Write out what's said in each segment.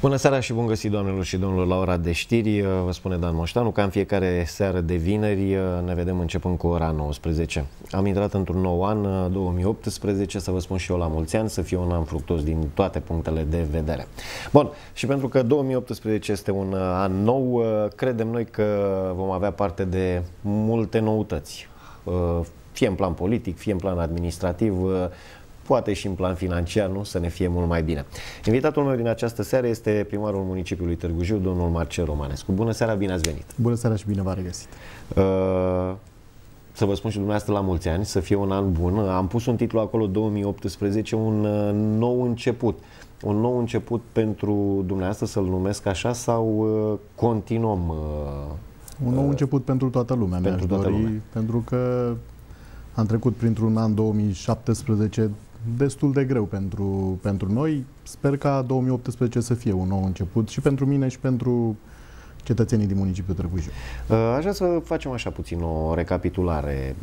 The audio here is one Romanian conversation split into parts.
Bună seara și bun găsit, doamnelor și domnilor, la ora de știri. Vă spune Dan Moștanu, ca în fiecare seară de vineri ne vedem începând cu ora 19. Am intrat într-un nou an, 2018, să vă spun și eu la mulți ani, să fie un an fructos din toate punctele de vedere. Bun, și pentru că 2018 este un an nou, credem noi că vom avea parte de multe noutăți, fie în plan politic, fie în plan administrativ, poate și în plan financiar, nu? Să ne fie mult mai bine. Invitatul meu din această seară este primarul municipiului Târgu Jiu, domnul Marcel Romanescu. Bună seara, bine ați venit! Bună seara și bine v-am regăsit! Să vă spun și dumneavoastră la mulți ani, să fie un an bun. Am pus un titlu acolo, 2018, un nou început. Un nou început pentru dumneavoastră, să-l numesc așa, sau continuăm? Un nou început pentru toată lumea, mi-aș dori, pentru că am trecut printr-un an 2017 destul de greu pentru noi. Sper ca 2018 să fie un nou început și pentru mine și pentru cetățenii din municipiul Târgu Jiu. Aș vrea să facem așa puțin o recapitulare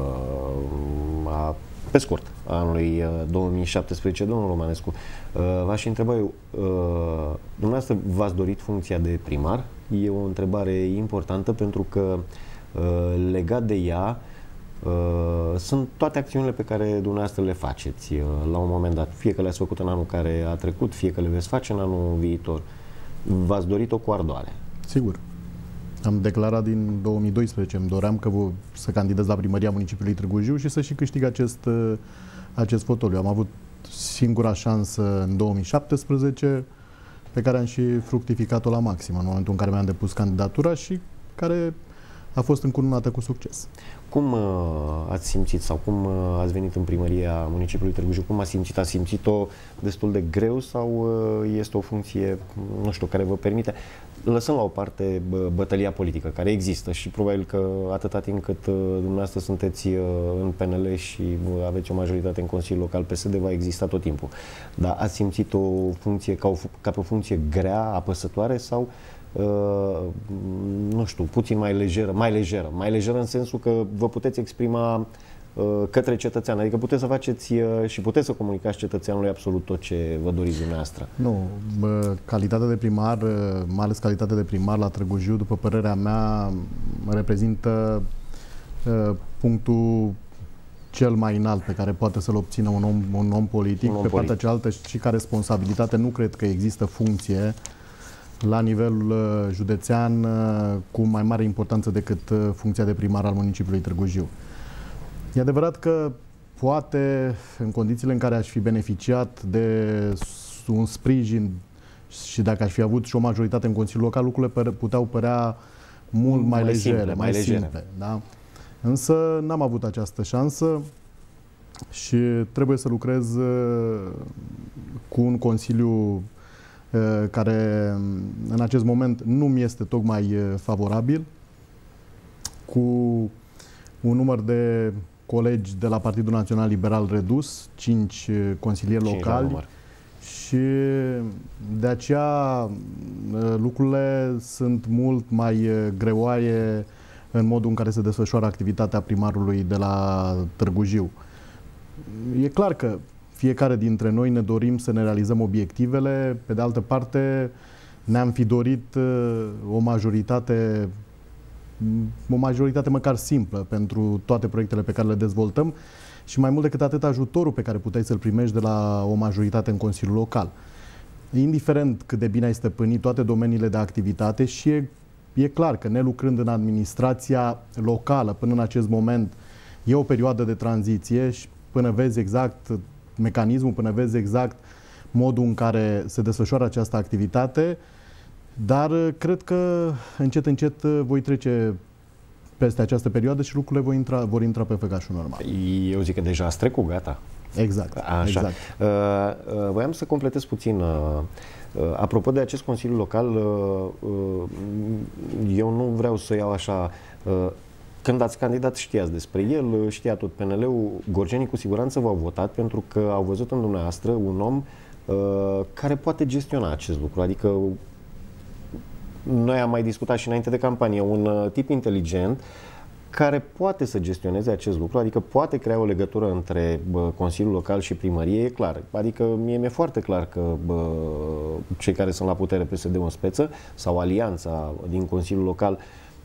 pe scurt a anului 2017. Domnul Romanescu, v-aș întreba eu, dumneavoastră v-ați dorit funcția de primar? E o întrebare importantă pentru că legat de ea sunt toate acțiunile pe care dumneavoastră le faceți la un moment dat, fie că le-ați făcut în anul care a trecut, fie că le veți face în anul viitor. V-ați dorit-o cu ardoare? Sigur. Am declarat din 2012, îmi doream să candidez la primăria municipiului Târgu Jiu și să și câștig acest fotoliu. Am avut singura șansă în 2017, pe care am și fructificat-o la maxim în momentul în care mi-am depus candidatura și care a fost încununată cu succes. Cum ați simțit sau cum ați venit în primăria municipiului Târgu Jiu? Cum ați simțit? Ați simțit-o destul de greu sau este o funcție, nu știu, care vă permite? Lăsăm la o parte bătălia politică care există și probabil că atâta timp cât dumneavoastră sunteți în PNL și aveți o majoritate în Consiliul Local, PSD va exista tot timpul. Dar ați simțit o funcție ca pe o funcție grea, apăsătoare sau nu știu, puțin mai lejeră în sensul că vă puteți exprima către cetățean, adică puteți să faceți și puteți să comunicați cetățeanului absolut tot ce vă doriți dumneavoastră. Nu, calitatea de primar, mai ales calitatea de primar la Târgu Jiu, după părerea mea, reprezintă punctul cel mai înalt pe care poate să-l obțină un om politic. Pe partea cealaltă și ca responsabilitate, nu cred că există funcție la nivel județean cu mai mare importanță decât funcția de primar al municipiului Târgu Jiu. E adevărat că poate, în condițiile în care aș fi beneficiat de un sprijin și dacă aș fi avut și o majoritate în Consiliul Local, lucrurile puteau părea mult mai legere, mai simple. Da? Însă n-am avut această șansă și trebuie să lucrez cu un Consiliu care în acest moment nu mi este tocmai favorabil, cu un număr de colegi de la Partidul Național Liberal redus, 5 consilieri locali și de aceea lucrurile sunt mult mai greoaie în modul în care se desfășoară activitatea primarului de la Târgu Jiu. E clar că fiecare dintre noi ne dorim să ne realizăm obiectivele, pe de altă parte ne-am fi dorit o majoritate măcar simplă pentru toate proiectele pe care le dezvoltăm și mai mult decât atât ajutorul pe care puteai să-l primești de la o majoritate în Consiliul Local. Indiferent cât de bine ai stăpânit toate domeniile de activitate și e clar că nelucrând în administrația locală până în acest moment e o perioadă de tranziție și până vezi exact mecanismul, până vezi exact modul în care se desfășoară această activitate, dar cred că încet, încet voi trece peste această perioadă și lucrurile vor intra pe făgașul normal. Eu zic că deja ați trecut, gata. Exact. Așa. Exact. Voiam să completez puțin. Apropo de acest Consiliu Local, eu nu vreau să iau așa. Când ați candidat știați despre el, știa tot PNL-ul, gorjenii cu siguranță v-au votat pentru că au văzut în dumneavoastră un om care poate gestiona acest lucru. Adică noi am mai discutat și înainte de campanie, un tip inteligent care poate să gestioneze acest lucru, adică poate crea o legătură între Consiliul Local și primărie, e clar. Adică mie mi-e foarte clar că cei care sunt la putere, PSD-ul în speță, sau alianța din Consiliul Local,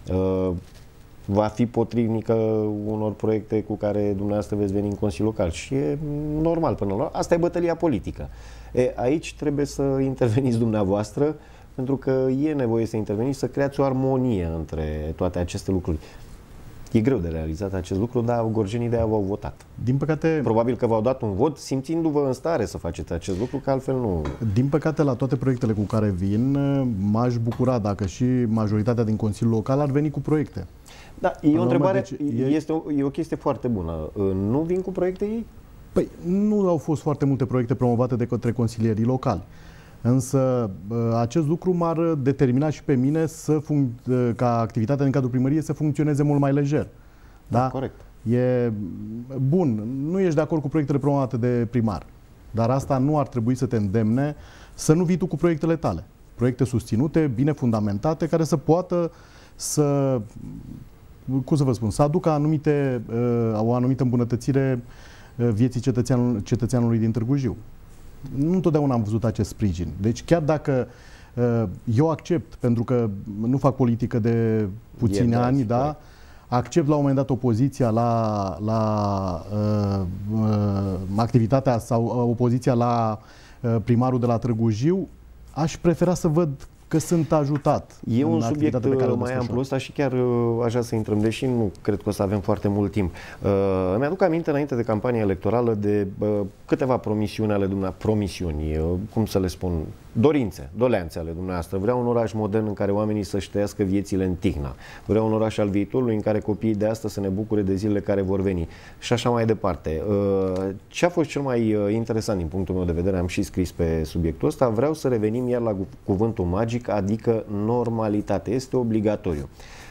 va fi potrivnică unor proiecte cu care dumneavoastră veți veni în Consiliul Local. Și e normal până la urmă. Asta e bătălia politică. Aici trebuie să interveniți dumneavoastră, pentru că e nevoie să interveniți, să creați o armonie între toate aceste lucruri. E greu de realizat acest lucru, dar gorjenii de-aia v-au votat. Din păcate... Probabil că v-au dat un vot simțindu-vă în stare să faceți acest lucru, că altfel nu... Din păcate, la toate proiectele cu care vin, m-aș bucura dacă și majoritatea din Consiliul Local ar veni cu proiecte. Da, e o întrebare, e o chestie foarte bună. Nu vin cu proiecte ei? Păi, nu au fost foarte multe proiecte promovate de către consilierii locali. Însă acest lucru m-ar determina și pe mine ca activitatea în cadrul primăriei să funcționeze mult mai lejer. Da? Corect. E bun, nu ești de acord cu proiectele promovate de primar, dar asta nu ar trebui să te îndemne să nu vii tu cu proiectele tale. Proiecte susținute, bine fundamentate, care să poată să, cum să vă spun, să aducă o anumită îmbunătățire vieții cetățeanului din Târgu Jiu. Nu întotdeauna am văzut acest sprijin. Deci chiar dacă eu accept, pentru că nu fac politică de puțini ani, da, accept la un moment dat opoziția la activitatea sau opoziția la primarul de la Târgu Jiu, aș prefera să văd că sunt ajutat. E un subiect mai amplu ăsta și chiar aș vrea să intrăm, deși nu cred că o să avem foarte mult timp. Îmi aduc aminte înainte de campania electorală de câteva promisiuni ale dumneavoastră, cum să le spun, doleanțe ale dumneavoastră. Vreau un oraș modern în care oamenii să-și trăiască viețile în tihnă. Vreau un oraș al viitorului în care copiii de astăzi să ne bucure de zilele care vor veni. Și așa mai departe. Ce a fost cel mai interesant din punctul meu de vedere, am și scris pe subiectul ăsta, vreau să revenim iar la cuvântul magic, adică normalitate. Este obligatoriu.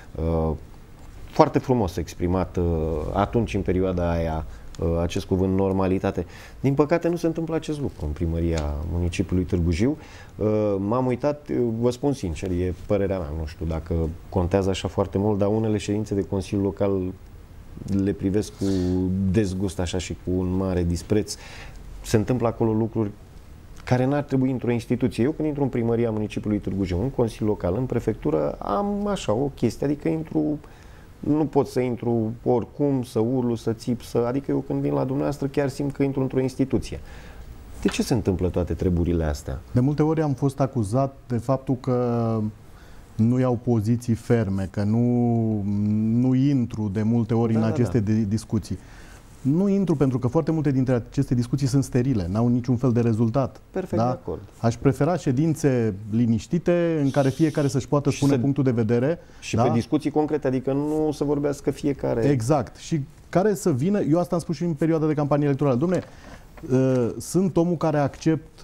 Foarte frumos exprimat atunci, în perioada aia, acest cuvânt normalitate. Din păcate nu se întâmplă acest lucru în primăria municipiului Târgu Jiu. M-am uitat, vă spun sincer, e părerea mea, nu știu dacă contează așa foarte mult, dar unele ședințe de Consiliul Local le privesc cu dezgust așa și cu un mare dispreț. Se întâmplă acolo lucruri care n-ar trebui într-o instituție. Eu când intru în primăria municipiului Târgu Jiu, în Consiliul Local, în prefectură, am așa o chestie, adică nu pot să intru oricum, să urlu, să țip, adică eu când vin la dumneavoastră chiar simt că intru într-o instituție. De ce se întâmplă toate treburile astea? De multe ori am fost acuzat de faptul că nu iau poziții ferme, că nu intru de multe ori în aceste discuții. Nu intru pentru că foarte multe dintre aceste discuții sunt sterile, n-au niciun fel de rezultat. Perfect, de acord. Aș prefera ședințe liniștite în care fiecare să-și poată spune punctul de vedere. Și pe discuții concrete, adică nu să vorbească fiecare. Exact. Și care să vină, eu asta am spus și în perioada de campanie electorală. Dom'le, sunt omul care accept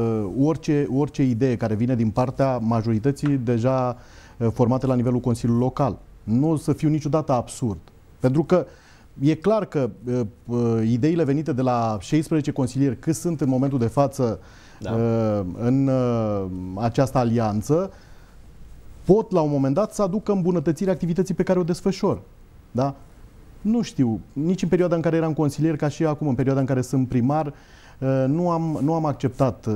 orice idee care vine din partea majorității deja formate la nivelul Consiliului Local. Nu o să fiu niciodată absurd. Pentru că e clar că ideile venite de la 16 consilieri, cât sunt în momentul de față în această alianță, pot la un moment dat să aducă îmbunătățirea activității pe care o desfășor. Da? Nu știu, nici în perioada în care eram consilier, ca și acum, în perioada în care sunt primar, nu am acceptat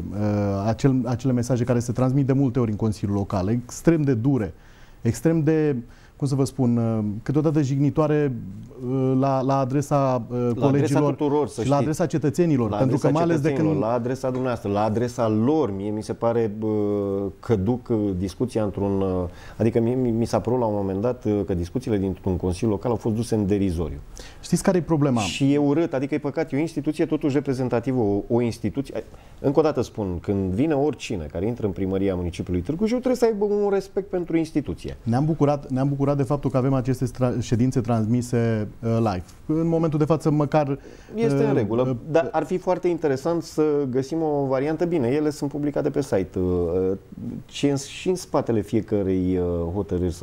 acele mesaje care se transmit de multe ori în Consiliul Local, extrem de dure, extrem de, cum să vă spun, câteodată jignitoare la adresa colegilor și la adresa cetățenilor. Pentru că mai ales de când... La adresa dumneavoastră, la adresa lor, mie mi se pare că duc discuția într-un... Adică mi s-a părut la un moment dat că discuțiile dintr-un Consiliu Local au fost duse în derizoriu. Știți care e problema? Și e urât, adică e păcat, e o instituție totuși reprezentativă, o instituție... Încă o dată spun, când vine oricine care intră în primăria municipiului Târgu Jiu, trebuie să aibă un respect pentru instituție. Ne-am bucurat de faptul că avem aceste ședințe transmise live. În momentul de față, măcar... Este în regulă, dar ar fi foarte interesant să găsim o variantă. Bine, ele sunt publicate pe site. Și în spatele fiecărei hotărâri sau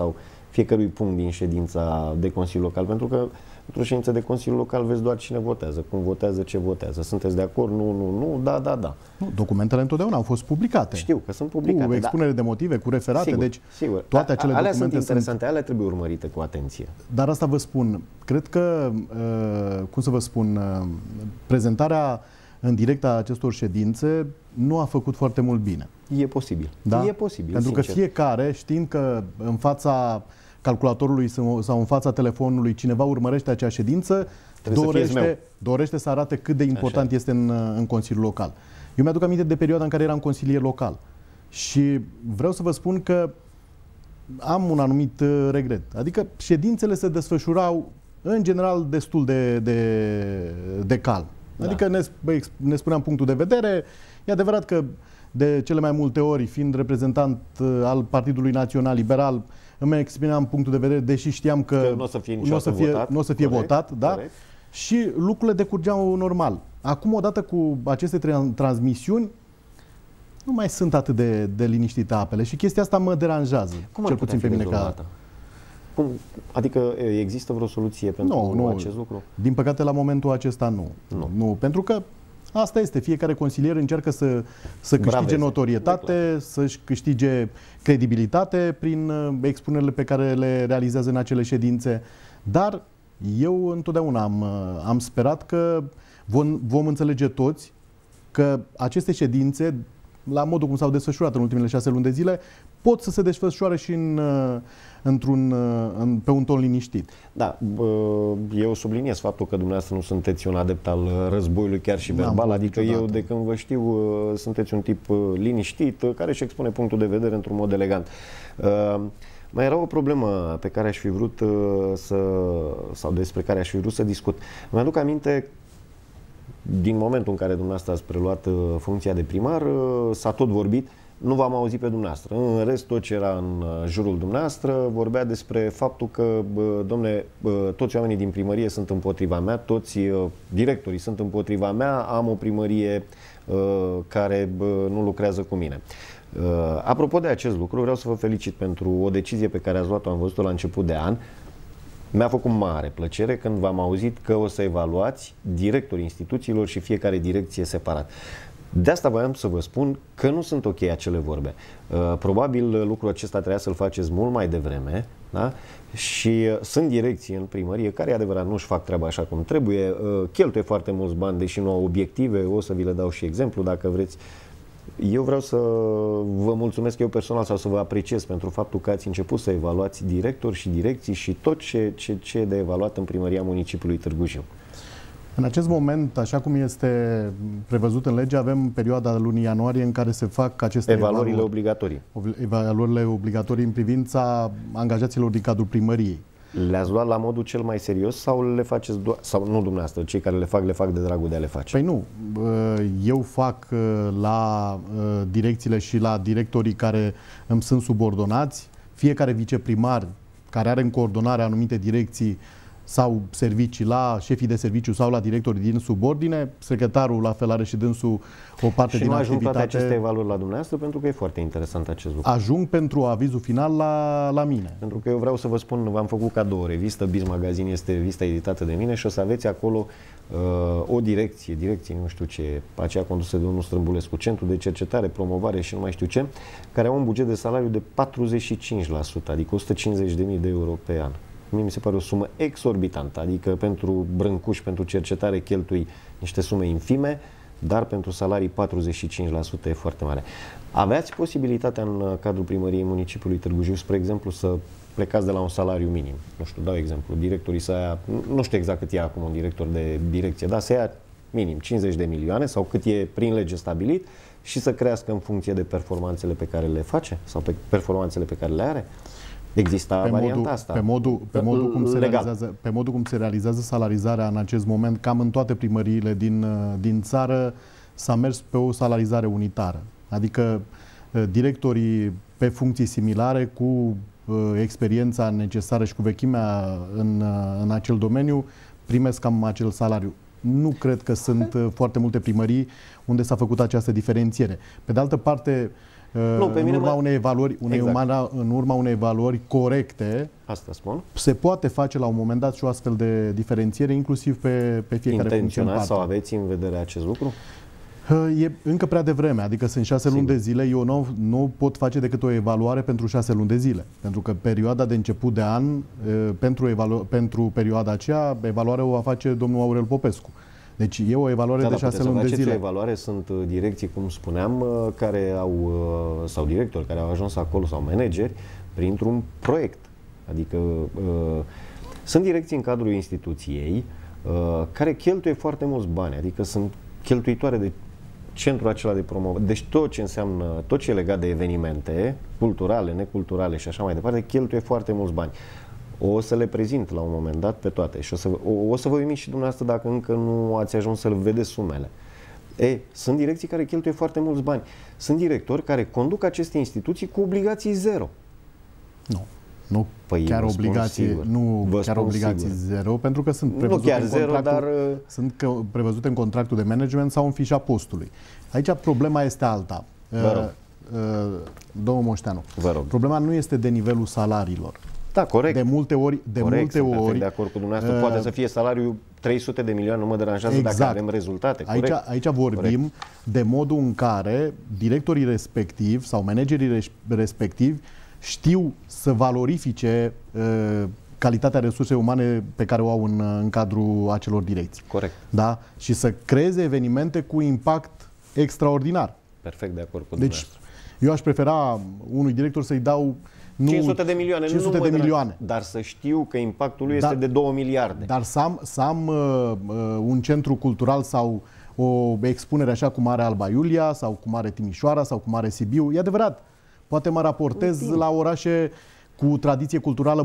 fiecărui punct din ședința de Consiliu Local, pentru că într-o ședință de Consiliu Local vezi doar cine votează, cum votează, ce votează. Sunteți de acord? Nu, nu, nu, da, da, da. Nu, documentele întotdeauna au fost publicate. Știu că sunt publicate. Cu expunere de motive, cu referate, sigur, deci sigur. Toate acele alea documente sunt interesante, alea trebuie urmărite cu atenție. Dar asta vă spun, cred că, cum să vă spun, prezentarea în direct a acestor ședințe nu a făcut foarte mult bine. E posibil. Da? E posibil, pentru sincer. că fiecare, știind că în fața calculatorului sau în fața telefonului cineva urmărește acea ședință, dorește să arate cât de important este în Consiliul Local. Eu mi-aduc aminte de perioada în care eram consilier local și vreau să vă spun că am un anumit regret. Adică ședințele se desfășurau în general destul de calm. Adică ne spuneam punctul de vedere. E adevărat că de cele mai multe ori, fiind reprezentant al Partidului Național Liberal, îmi exprimeam punctul de vedere, deși știam că nu o să fie votat, da? Și lucrurile decurgeau normal. Acum, odată cu aceste transmisiuni, nu mai sunt atât de liniștite apele și chestia asta mă deranjează, cel puțin pe mine ca... Adică există vreo soluție pentru acest lucru? Din păcate, la momentul acesta nu. Pentru că asta este. Fiecare consilier încearcă să câștige notorietate, să-și câștige credibilitate prin expunerile pe care le realizează în acele ședințe. Dar eu întotdeauna am sperat că vom înțelege toți că aceste ședințe, la modul cum s-au desfășurat în ultimele 6 luni de zile, pot să se desfășoare și pe un ton liniștit. Da, eu subliniez faptul că dumneavoastră nu sunteți un adept al războiului, chiar și verbal, adică eu de când vă știu sunteți un tip liniștit, care își expune punctul de vedere într-un mod elegant. Mai era o problemă pe care aș fi vrut sau despre care aș fi vrut să discut. Mi-aduc aminte, din momentul în care dumneavoastră ați preluat funcția de primar, s-a tot vorbit, nu v-am auzit pe dumneavoastră. În rest, tot ce era în jurul dumneavoastră vorbea despre faptul că, domne, toți oamenii din primărie sunt împotriva mea, toți directorii sunt împotriva mea, am o primărie care nu lucrează cu mine. Apropo de acest lucru, vreau să vă felicit pentru o decizie pe care ați luat-o, am văzut-o la început de an. Mi-a făcut mare plăcere când v-am auzit că o să evaluați directorii instituțiilor și fiecare direcție separat. De asta voiam să vă spun că nu sunt ok acele vorbe. Probabil lucrul acesta trebuia să-l faceți mult mai devreme, da? Și sunt direcții în primărie care, adevărat, nu-și fac treaba așa cum trebuie, cheltuie foarte mulți bani, deși nu au obiective, o să vi le dau și exemplu dacă vreți. Eu vreau să vă mulțumesc eu personal sau să vă apreciez pentru faptul că ați început să evaluați directori și direcții și tot ce e de evaluat în primăria municipiului Târgu Jiu. În acest moment, așa cum este prevăzut în lege, avem perioada lunii ianuarie în care se fac aceste evaluările obligatorii. Evaluările obligatorii în privința angajaților din cadrul primăriei. Le-ați luat la modul cel mai serios sau le faceți sau nu dumneavoastră, cei care le fac de dragul de a le face? Păi nu, eu fac la direcțiile și la directorii care îmi sunt subordonați, fiecare viceprimar care are în coordonare anumite direcții sau servicii la șefii de serviciu sau la directorii din subordine, secretarul la fel are și dânsul o parte din activitate. Și nu ajung toate aceste evaluări la dumneavoastră, pentru că e foarte interesant acest lucru. Ajung pentru avizul final la mine. Pentru că eu vreau să vă spun, v-am făcut cadou o revistă, Biz Magazine este revista editată de mine și o să aveți acolo o direcție, nu știu ce, aceea condusă de domnul Strâmbulescu, Centru de Cercetare, Promovare și nu mai știu ce, care au un buget de salariu de 45%, adică 150.000 de euro pe an. Mie mi se pare o sumă exorbitantă, adică pentru brâncuși, pentru cercetare cheltui niște sume infime, dar pentru salarii 45% e foarte mare. Aveați posibilitatea în cadrul primăriei municipiului Târgu Jiu, spre exemplu, să plecați de la un salariu minim. Nu știu, dau exemplu, directorii să ia, nu știu exact cât e acum un director de direcție, dar să ia minim 50 de milioane sau cât e prin lege stabilit și să crească în funcție de performanțele pe care le face sau pe performanțele pe care le are. Exista varianta asta. Pe modul cum se realizează salarizarea în acest moment, cam în toate primăriile din țară s-a mers pe o salarizare unitară. Adică directorii pe funcții similare cu experiența necesară și cu vechimea în acel domeniu primesc cam acel salariu. Nu cred că sunt foarte multe primării unde s-a făcut această diferențiere. Pe de altă parte, în urma unei evaluări, în urma unei evaluări corecte, asta spun, se poate face la un moment dat și o astfel de diferențiere, inclusiv pe fiecare funcție în parte. Sau aveți în vedere acest lucru? E încă prea devreme, adică sunt 6 luni de zile, eu nu pot face decât o evaluare pentru 6 luni de zile. Pentru că perioada de început de an, pentru perioada aceea, evaluarea o va face domnul Aurel Popescu. Deci e o evaluare de 6 luni de zile. O evaluare, sunt direcții, cum spuneam, sau directori care au ajuns acolo, sau manageri, printr-un proiect. Adică sunt direcții în cadrul instituției care cheltuie foarte mulți bani, adică sunt cheltuitoare de centrul acela de promovare. Deci tot ce înseamnă, tot ce e legat de evenimente culturale, neculturale și așa mai departe, cheltuie foarte mulți bani. O să le prezint la un moment dat pe toate și o să vă uimiți și dumneavoastră dacă încă nu ați ajuns să le vedeți sumele. Sunt direcții care cheltuie foarte mulți bani. Sunt directori care conduc aceste instituții cu obligații zero. Nu chiar obligații zero, pentru că sunt prevăzute în contractul de management sau în fișa postului. Aici problema este alta. Domnul Moșteanu, problema nu este de nivelul salariilor. Da, corect. De multe ori... de acord cu dumneavoastră. Poate să fie salariul 300 de milioane, nu mă deranjează dacă avem rezultate. Aici vorbim de modul în care directorii respectivi sau managerii respectivi știu să valorifice calitatea resursei umane pe care o au în cadrul acelor direcții. Corect. Da? Și să creeze evenimente cu impact extraordinar. Perfect de acord cu dumneavoastră. Deci, eu aș prefera unui director să-i dau 500 de milioane, 500 de milioane. Dar să știu că impactul lui este de 2 miliarde. Dar să am un centru cultural sau o expunere așa cum are Alba Iulia, sau cum are Timișoara, sau cum are Sibiu, e adevărat. Poate mă raportez la orașe cu tradiție culturală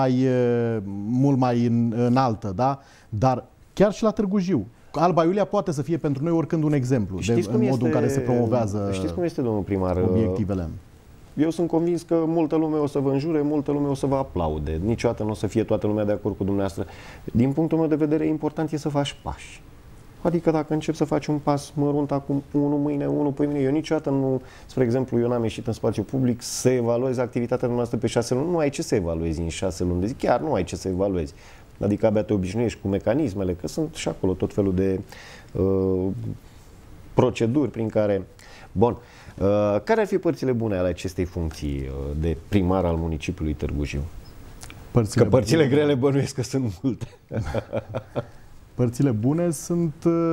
mult mai înaltă, da? Dar chiar și la Târgu Jiu. Alba Iulia poate să fie pentru noi oricând un exemplu în modul în care se promovează. Știți cum este, domnul primar, obiectivele. Eu sunt convins că multă lume o să vă înjure, multă lume o să vă aplaude. Niciodată nu o să fie toată lumea de acord cu dumneavoastră. Din punctul meu de vedere, important e să faci pași. Adică dacă încep să faci un pas mărunt acum, unul mâine, unul păi mâine, eu niciodată nu, spre exemplu, eu n-am ieșit în spațiu public să evaluez activitatea noastră pe 6 luni. Nu ai ce să evaluezi în 6 luni de zi, chiar nu ai ce să evaluezi. Adică abia te obișnuiești cu mecanismele, că sunt și acolo tot felul de proceduri prin care... Bun. Care ar fi părțile bune ale acestei funcții de primar al municipiului Târgu Jiu? Părțile grele bănuiesc că sunt multe. Părțile bune sunt,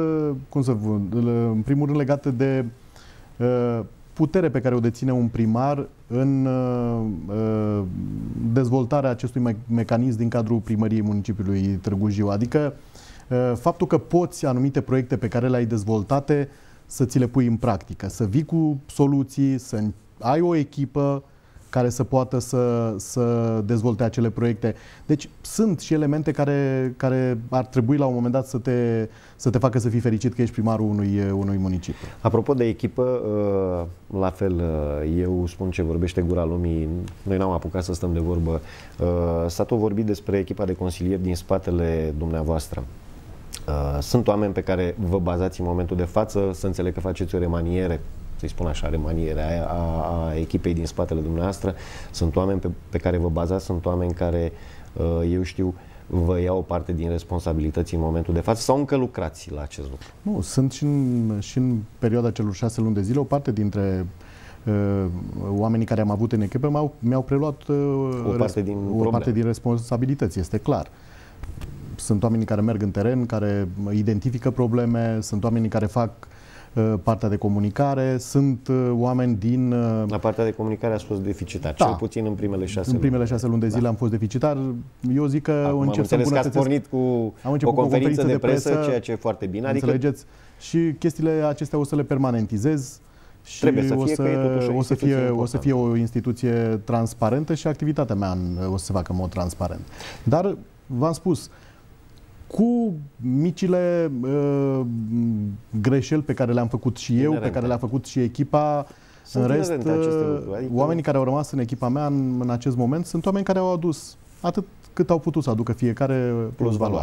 în primul rând, legate de putere pe care o deține un primar în dezvoltarea acestui mecanism din cadrul primăriei municipiului Târgu Jiu. Adică faptul că poți anumite proiecte pe care le-ai dezvoltate să ți le pui în practică, să vii cu soluții, să ai o echipă care să poată să dezvolte acele proiecte. Deci sunt și elemente care ar trebui la un moment dat să te facă să fii fericit că ești primarul unui municipiu. Apropo de echipă, la fel, eu spun ce vorbește gura lumii, noi n-am apucat să stăm de vorbă. S-a tot vorbit despre echipa de consilieri din spatele dumneavoastră. Sunt oameni pe care vă bazați în momentul de față, să înțeleg că faceți o remaniere, să-i spun așa, remaniere a echipei din spatele dumneavoastră. Sunt oameni pe care vă bazați, sunt oameni care, eu știu, vă iau o parte din responsabilități în momentul de față sau încă lucrați la acest lucru? Nu, sunt și în perioada celor 6 luni de zile, o parte dintre oamenii care am avut în echipă mi-au preluat o parte din responsabilități, este clar. Sunt oamenii care merg în teren, care identifică probleme, sunt oamenii care fac partea de comunicare, sunt oameni din... La partea de comunicare ați fost deficitar, cel puțin în primele 6 luni. În primele 6 luni de zile am fost deficitar. Eu zic că încep să îmbunătățesc. Că ați pornit cu o conferință de presă, ceea ce e foarte bine. Înțelegeți? Și chestiile acestea o să le permanentizez. Și trebuie să fie, o să fie o instituție transparentă și activitatea mea o să se facă în mod transparent. Dar, v-am spus, cu micile greșeli pe care le-am făcut și eu, pe care le-a făcut și echipa, în rest, oamenii care au rămas în echipa mea în acest moment sunt oameni care au adus atât cât au putut să aducă fiecare plus valoare.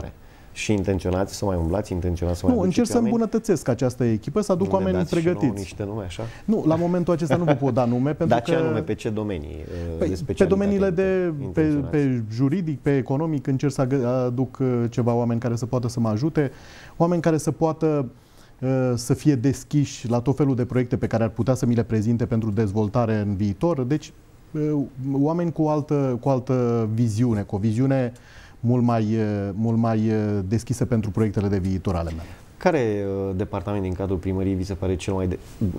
Și intenționați să mai umblați, intenționați să mai Nu, încerc să îmbunătățesc această echipă, să aduc oameni pregătiți. Niște nume, așa? Nu, la momentul acesta nu vă pot da nume, pentru că... ce anume, pe ce domenii? Pe domeniile pe juridic, pe economic, încerc să aduc ceva oameni care să poată să mă ajute, oameni care să poată să fie deschiși la tot felul de proiecte pe care ar putea să mi le prezinte pentru dezvoltare în viitor. Deci, oameni cu altă viziune, cu o viziune mult mai deschisă pentru proiectele de viitor ale mele. Care departament din cadrul primăriei vi se pare cel mai...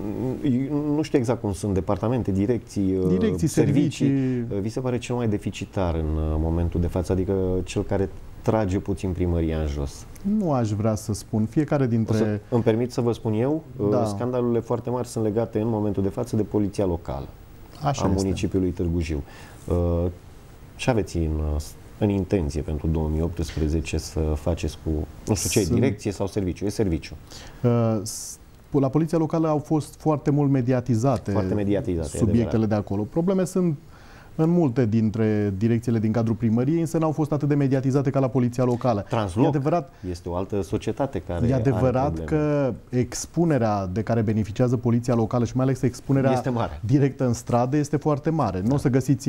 Nu știu exact cum sunt departamente, direcții, servicii. Vi se pare cel mai deficitar în momentul de față? Adică cel care trage puțin primăria în jos? Nu aș vrea să spun. Fiecare dintre... Îmi permit să vă spun eu, da. Scandalurile foarte mari sunt legate în momentul de față de poliția locală a municipiului Târgu Jiu. Ce aveți în intenție pentru 2018 să faceți cu, nu știu ce, direcție sau serviciu? E serviciu. La poliția locală au fost foarte mult mediatizate, subiectele de acolo. Probleme sunt în multe dintre direcțiile din cadrul primăriei, însă n-au fost atât de mediatizate ca la poliția locală. Transloc este o altă societate care e adevărat că expunerea de care beneficiază poliția locală și mai ales expunerea directă în stradă este foarte mare. Da. Nu o să găsiți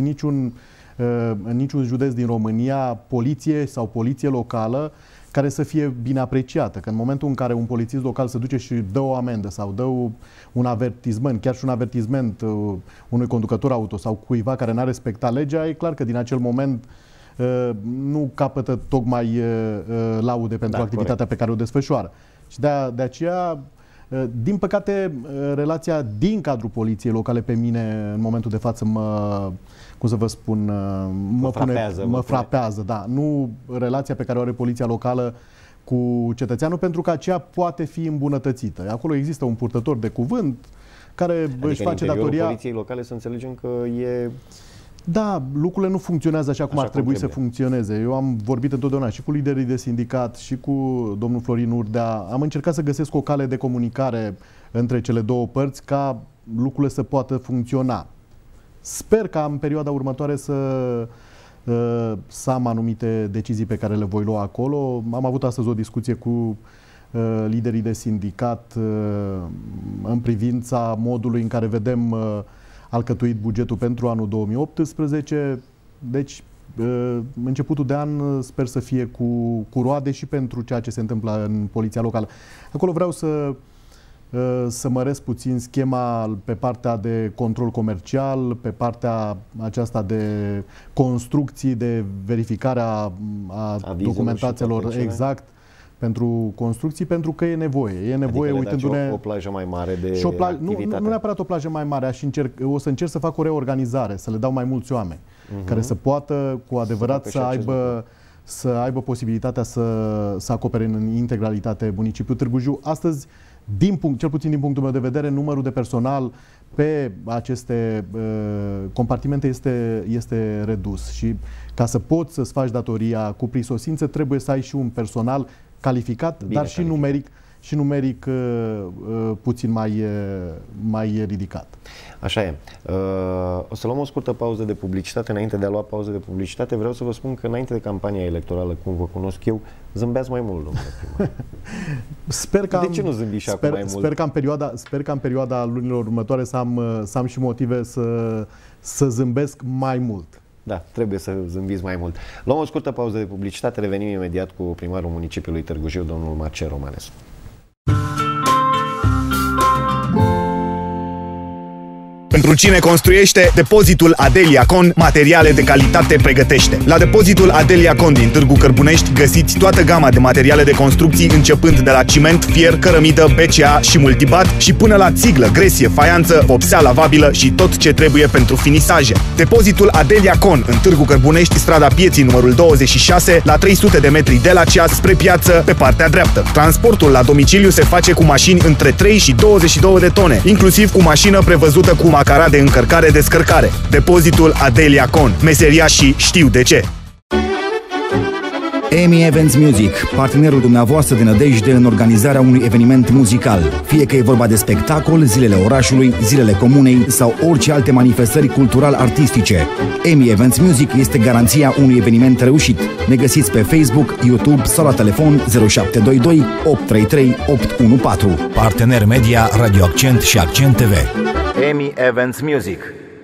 în niciun județ din România poliție sau poliție locală care să fie bine apreciată. Că în momentul în care un polițist local se duce și dă o amendă sau dă un avertisment, chiar și un avertisment unui conducător auto sau cuiva care n-a respectat legea, e clar că din acel moment nu capătă tocmai laude pentru activitatea pe care o desfășoară. Și de aceea, din păcate, relația din cadrul poliției locale pe mine în momentul de față cum să vă spun, mă frapează, da. Nu relația pe care o are poliția locală cu cetățeanul, pentru că aceea poate fi îmbunătățită. Acolo există un purtător de cuvânt care își face datoria... poliției locale să înțelegem că e... Da, lucrurile nu funcționează așa cum ar trebui să funcționeze. Eu am vorbit întotdeauna și cu liderii de sindicat și cu domnul Florin Urdea. Am încercat să găsesc o cale de comunicare între cele două părți ca lucrurile să poată funcționa. Sper ca în perioada următoare să am anumite decizii pe care le voi lua acolo. Am avut astăzi o discuție cu liderii de sindicat în privința modului în care vedem alcătuit bugetul pentru anul 2018. Deci, începutul de an sper să fie cu roade și pentru ceea ce se întâmplă în poliția locală. Acolo vreau să măresc puțin schema pe partea de control comercial, pe partea aceasta de construcții, de verificare a documentațiilor exact pentru construcții, pentru că e nevoie. E nevoie, adică uitându-ne o plajă mai mare de activitate. Nu neapărat o plajă mai mare, o să încerc să fac o reorganizare, să le dau mai mulți oameni care să poată cu adevărat să aibă posibilitatea să acopere în integralitate municipiul Târgu Jiu. Astăzi, cel puțin din punctul meu de vedere, numărul de personal pe aceste compartimente este redus și ca să poți să-ți faci datoria cu prisosință, trebuie să ai și un personal calificat, dar și numeric puțin mai ridicat. Așa e. O să luăm o scurtă pauză de publicitate. Înainte de a lua pauză de publicitate, vreau să vă spun că înainte de campania electorală, cum vă cunosc eu, zâmbeați mai mult, domnule primar. De ce nu zâmbiți acum mai mult? Sper că în perioada lunilor următoare să am și motive să zâmbesc mai mult. Da, trebuie să zâmbiți mai mult. Luăm o scurtă pauză de publicitate, revenim imediat cu primarul municipiului Târgu Jiu, domnul Marcel Romanescu. Pentru cine construiește, depozitul Adeliacon materiale de calitate pregătește. La depozitul Adeliacon din Târgu Cărbunești găsiți toată gama de materiale de construcții, începând de la ciment, fier, cărămidă, BCA și multibat și până la țiglă, gresie, faianță, vopsea lavabilă și tot ce trebuie pentru finisaje. Depozitul Adeliacon în Târgu Cărbunești, strada Pieții numărul 26, la 300 de metri de la ceas spre piață, pe partea dreaptă. Transportul la domiciliu se face cu mașini între 3 și 22 de tone, inclusiv cu mașină prevăzută cu macara de încărcare-descărcare. Depozitul Adeliacon. Meseriașii știu de ce. EMI Events Music, partenerul dumneavoastră de nădejde în organizarea unui eveniment muzical. Fie că e vorba de spectacol, zilele orașului, zilele comunei sau orice alte manifestări cultural-artistice. EMI Events Music este garanția unui eveniment reușit. Ne găsiți pe Facebook, YouTube sau la telefon 0722 833 814. Partener media Radio Accent și Accent TV. EMI Events Music.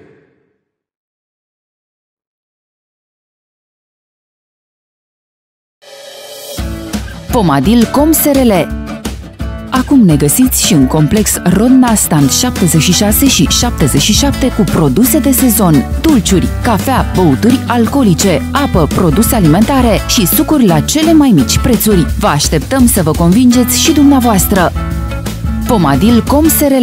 Pomadil.com SRL. Acum ne găsiți și în complex Rodna Stand 76 și 77 cu produse de sezon, dulciuri, cafea, băuturi alcoolice, apă, produse alimentare și sucuri la cele mai mici prețuri. Vă așteptăm să vă convingeți și dumneavoastră. Pomadil.com SRL.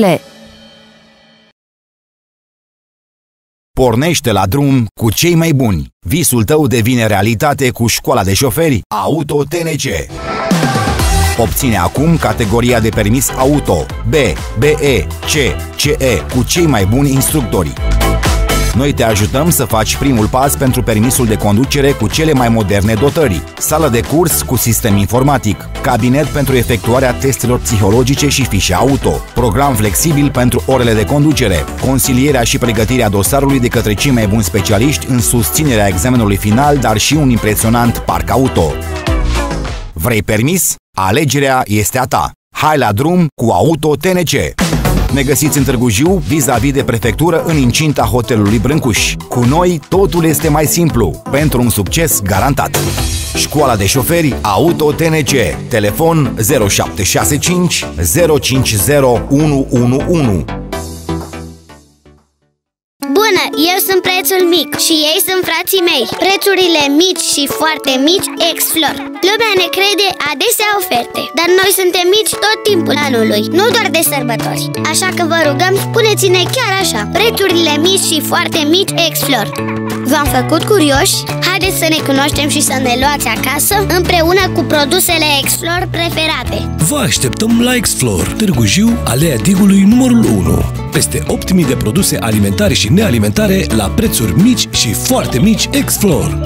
Pornește la drum cu cei mai buni. Visul tău devine realitate cu școala de șoferi Auto TNC. Obține acum categoria de permis auto B, BE, C, CE cu cei mai buni instructori. Noi te ajutăm să faci primul pas pentru permisul de conducere cu cele mai moderne dotări, sală de curs cu sistem informatic, cabinet pentru efectuarea testelor psihologice și fișe auto, program flexibil pentru orele de conducere, consilierea și pregătirea dosarului de către cei mai buni specialiști în susținerea examenului final, dar și un impresionant parc auto. Vrei permis? Alegerea este a ta. Hai la drum cu Auto TNC! Ne găsiți în Târgu Jiu, vis-a-vis de prefectură, în incinta hotelului Brâncuș. Cu noi totul este mai simplu, pentru un succes garantat. Școala de șoferi Auto TNC. Telefon 0765 050 111. Bună, eu sunt Prețul Mic și ei sunt frații mei. Prețurile mici și foarte mici Exflor. Lumea ne crede adesea oferte, dar noi suntem mici tot timpul anului, nu doar de sărbători. Așa că vă rugăm, spuneți-ne chiar așa: prețurile mici și foarte mici Exflor. V-am făcut curioși? Haideți să ne cunoaștem și să ne luați acasă împreună cu produsele Exflor preferate. Vă așteptăm la Exflor, Târgu Jiu, Alea Digului numărul 1. Peste 8.000 de produse alimentare și nealimentare la prețuri mici și foarte mici Exflor.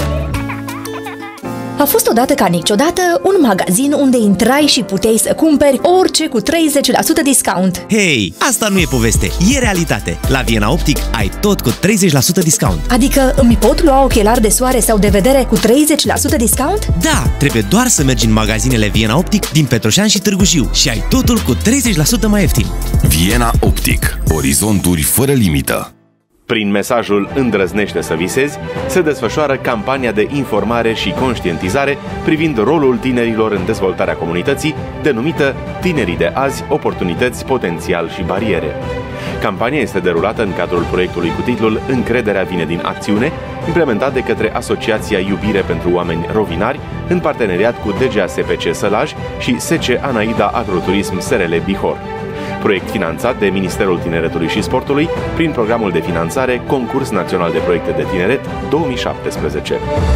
A fost odată ca niciodată un magazin unde intrai și puteai să cumperi orice cu 30% discount. Hei, asta nu e poveste, e realitate. La Viena Optic ai tot cu 30% discount. Adică îmi pot lua ochelari de soare sau de vedere cu 30% discount? Da, trebuie doar să mergi în magazinele Viena Optic din Petroșani și Târgu Jiu și ai totul cu 30% mai ieftin. Viena Optic. Orizonturi fără limită. Prin mesajul Îndrăznește să visezi, se desfășoară campania de informare și conștientizare privind rolul tinerilor în dezvoltarea comunității, denumită Tinerii de azi, oportunități, potențial și bariere. Campania este derulată în cadrul proiectului cu titlul Încrederea vine din acțiune, implementat de către Asociația Iubire pentru Oameni Rovinari, în parteneriat cu DGASPC Sălaj și SC Anaida Agroturism SRL Bihor. Proiect finanțat de Ministerul Tineretului și Sportului prin programul de finanțare Concurs Național de Proiecte de Tineret 2017.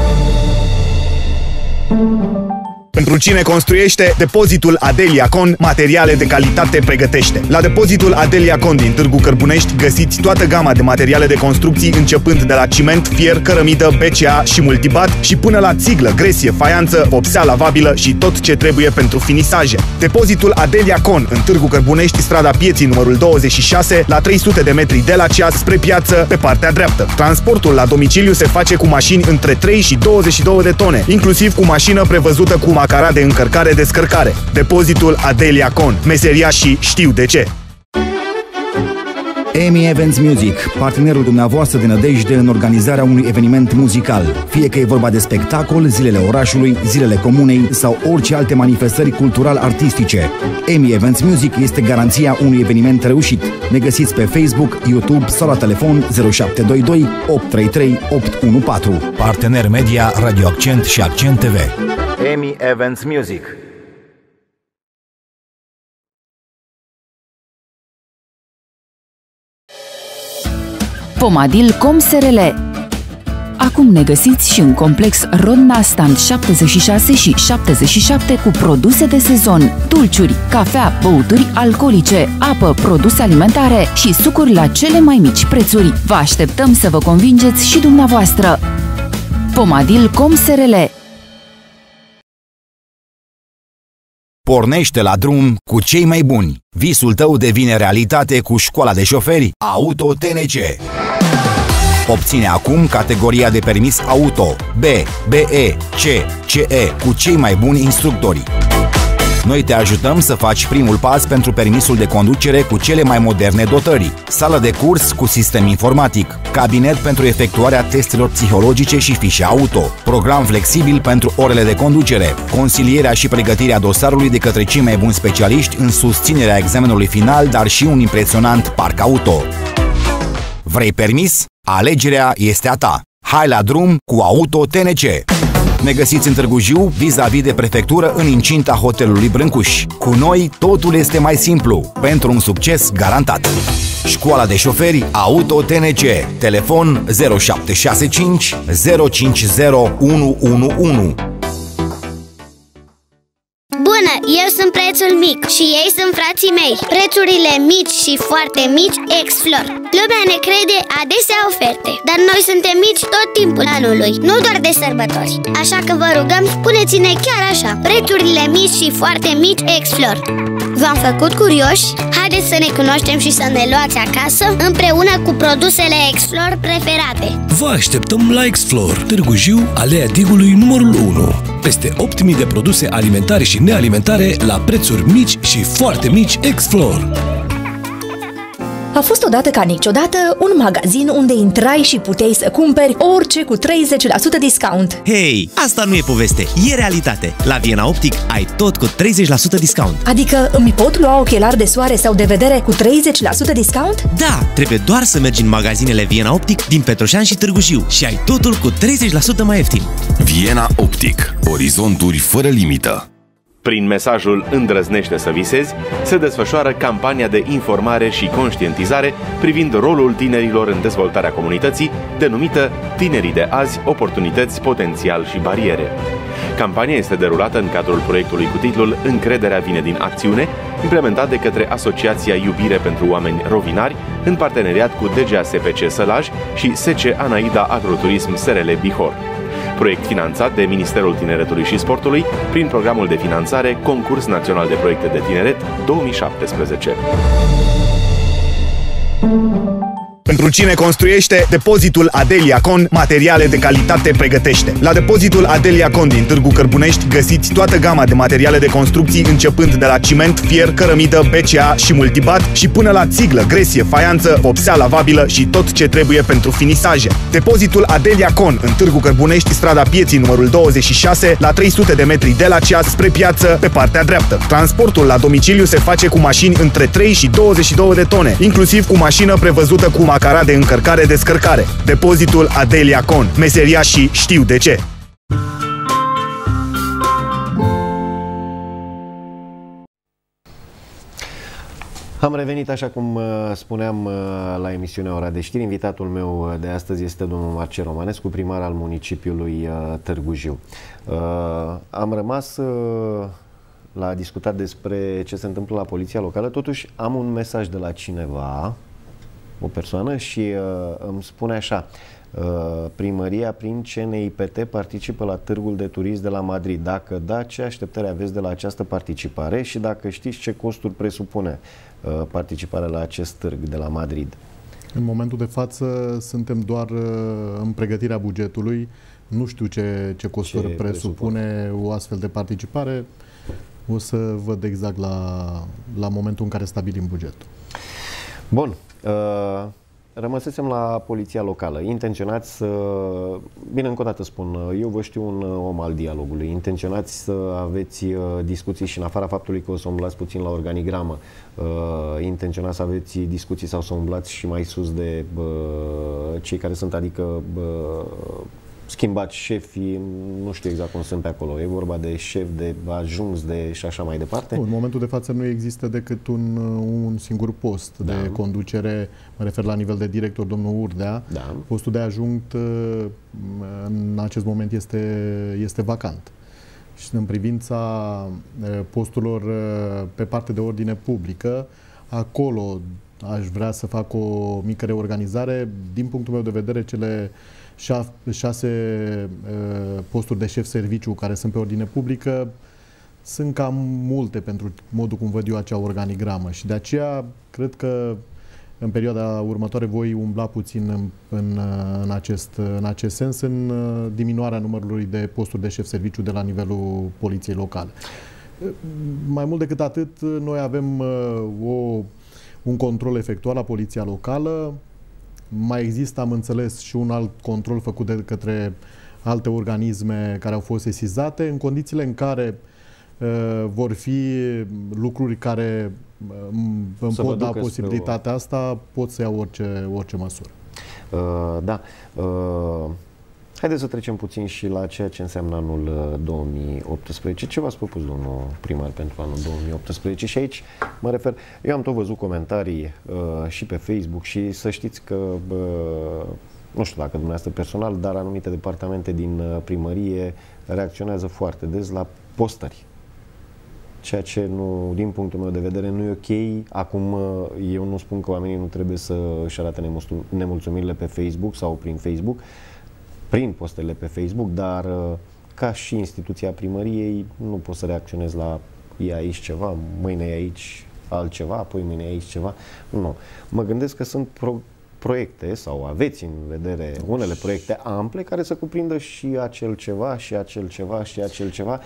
Pentru cine construiește, depozitul Adeliacon materiale de calitate pregătește. La depozitul Adeliacon din Târgu Cărbunești găsiți toată gama de materiale de construcții începând de la ciment, fier, cărămidă, BCA și multibat și până la țiglă, gresie, faianță, vopsea lavabilă și tot ce trebuie pentru finisaje. Depozitul Adeliacon în Târgu Cărbunești, strada Pieții numărul 26, la 300 de metri de la ceas spre piață, pe partea dreaptă. Transportul la domiciliu se face cu mașini între 3 și 22 de tone, inclusiv cu mașină prevăzută cu macara de încărcare-descărcare. Depozitul Adeliacon. Meseriașii știu de ce. EMI Events Music, partenerul dumneavoastră de nădejde în organizarea unui eveniment muzical. Fie că e vorba de spectacol, zilele orașului, zilele comunei sau orice alte manifestări cultural-artistice. EMI Events Music este garanția unui eveniment reușit. Ne găsiți pe Facebook, YouTube sau la telefon 0722 833 814. Partener media Radio Accent și Accent TV. EMI Events Music. Pomadil.com SRL. Acum ne găsiți și în complex Rodna Stand 76 și 77 cu produse de sezon, dulciuri, cafea, băuturi alcoolice, apă, produse alimentare și sucuri la cele mai mici prețuri. Vă așteptăm să vă convingeți și dumneavoastră. Pomadil.com SRL. Pornește la drum cu cei mai buni. Visul tău devine realitate cu școala de șoferi Auto TNC. Obține acum categoria de permis auto B, BE, C, CE cu cei mai buni instructori. Noi te ajutăm să faci primul pas pentru permisul de conducere cu cele mai moderne dotări. Sală de curs cu sistem informatic, cabinet pentru efectuarea testelor psihologice și fișe auto, program flexibil pentru orele de conducere, consilierea și pregătirea dosarului de către cei mai buni specialiști în susținerea examenului final, dar și un impresionant parc auto. Vrei permis? Alegerea este a ta. Hai la drum cu Auto TNC! Ne găsiți în Târgu Jiu, vis-a-vis de prefectură, în incinta hotelului Brâncuș. Cu noi, totul este mai simplu, pentru un succes garantat. Școala de șoferi Auto TNC. Telefon 0765 050 111. Bună, eu sunt Prețul Mic și ei sunt frații mei. Prețurile mici și foarte mici Exflor. Lumea ne crede adesea oferte, dar noi suntem mici tot timpul anului, nu doar de sărbători. Așa că vă rugăm, spuneți-ne chiar așa: prețurile mici și foarte mici Exflor. V-am făcut curioși? Haideți să ne cunoaștem și să ne luați acasă împreună cu produsele Exflor preferate. Vă așteptăm la Exflor, Târgu Jiu, Alea Digului numărul 1. Peste 8.000 de produse alimentare și nealimentare la prețuri mici și foarte mici Exflor. A fost odată ca niciodată un magazin unde intrai și puteai să cumperi orice cu 30% discount. Hei, asta nu e poveste, e realitate. La Viena Optic ai tot cu 30% discount. Adică îmi pot lua ochelari de soare sau de vedere cu 30% discount? Da, trebuie doar să mergi în magazinele Viena Optic din Petroșani și Târgu Jiu și ai totul cu 30% mai ieftin. Viena Optic. Orizonturi fără limită. Prin mesajul Îndrăznește să visezi, se desfășoară campania de informare și conștientizare privind rolul tinerilor în dezvoltarea comunității, denumită Tinerii de azi, oportunități, potențial și bariere. Campania este derulată în cadrul proiectului cu titlul Încrederea vine din acțiune, implementat de către Asociația Iubire pentru Oameni Rovinari, în parteneriat cu DGASPC Sălaj și SC Anaida Agroturism SRL Bihor. Proiect finanțat de Ministerul Tineretului și Sportului prin programul de finanțare Concurs Național de Proiecte de Tineret 2017. Pentru cine construiește, depozitul Adeliacon materiale de calitate pregătește. La depozitul Adeliacon din Târgu Cărbunești găsiți toată gama de materiale de construcții, începând de la ciment, fier, cărămidă, BCA și multibat și până la țiglă, gresie, faianță, vopsea lavabilă și tot ce trebuie pentru finisaje. Depozitul Adeliacon în Târgu Cărbunești, strada Pieții numărul 26, la 300 de metri de la Ceas, spre piață, pe partea dreaptă. Transportul la domiciliu se face cu mașini între 3 și 22 de tone, inclusiv cu mașină prevăzută cu macara de încărcare-descărcare. Depozitul Adeliacon. Meseriașii știu de ce. Am revenit, așa cum spuneam, la emisiunea Ora de Știri. Invitatul meu de astăzi este domnul Marcel Romanescu, primar al municipiului Târgu Jiu. Am rămas la discutat despre ce se întâmplă la poliția locală. Totuși am un mesaj de la cineva, o persoană, și îmi spune așa: primăria prin CNIPT participă la târgul de turism de la Madrid. Dacă da, ce așteptări aveți de la această participare și dacă știți ce costuri presupune participarea la acest târg de la Madrid? În momentul de față suntem doar în pregătirea bugetului. Nu știu ce costuri presupune o astfel de participare. O să văd exact la momentul în care stabilim bugetul. Bun. Rămăsesem la poliția locală. Intenționați să... Bine, încă o dată spun, eu vă știu un om al dialogului. Intenționați să aveți discuții și în afara faptului că o să umblați puțin la organigramă. Intenționați să aveți discuții sau să umblați și mai sus de cei care sunt, adică schimbați șefii, nu știu exact cum sunt pe acolo. E vorba de șef, de ajuns, de și așa mai departe? În momentul de față nu există decât un singur post de conducere, mă refer la nivel de director, domnul Urdea. Da. Postul de adjunct în acest moment este vacant. Și în privința posturilor pe partea de ordine publică, acolo aș vrea să fac o mică reorganizare. Din punctul meu de vedere, cele 6 posturi de șef serviciu care sunt pe ordine publică sunt cam multe pentru modul cum văd eu acea organigramă și de aceea cred că în perioada următoare voi umbla puțin în acest sens, în diminuarea numărului de posturi de șef serviciu de la nivelul poliției locale. Mai mult decât atât, noi avem un control efectuat la poliția locală. Mai există, am înțeles, și un alt control făcut de către alte organisme care au fost sesizate, în condițiile în care vor fi lucruri care îmi pot da posibilitatea asta, pot să iau orice măsură. Da. Haideți să trecem puțin și la ceea ce înseamnă anul 2018. Ce v-ați propus, domnul primar, pentru anul 2018? Și aici mă refer, eu am tot văzut comentarii și pe Facebook și să știți că, nu știu dacă dumneavoastră personal, dar anumite departamente din primărie reacționează foarte des la postări. Ceea ce, nu, din punctul meu de vedere, nu e ok. Acum, eu nu spun că oamenii nu trebuie să își arate nemulțumirile pe Facebook sau prin Facebook, prin postele pe Facebook, dar ca și instituția primăriei nu poți să reacționezi la e aici ceva, mâine e aici altceva, apoi mâine e aici ceva. Nu. Mă gândesc că sunt proiecte sau aveți în vedere unele proiecte ample care să cuprindă și acel ceva, și acel ceva, și acel ceva.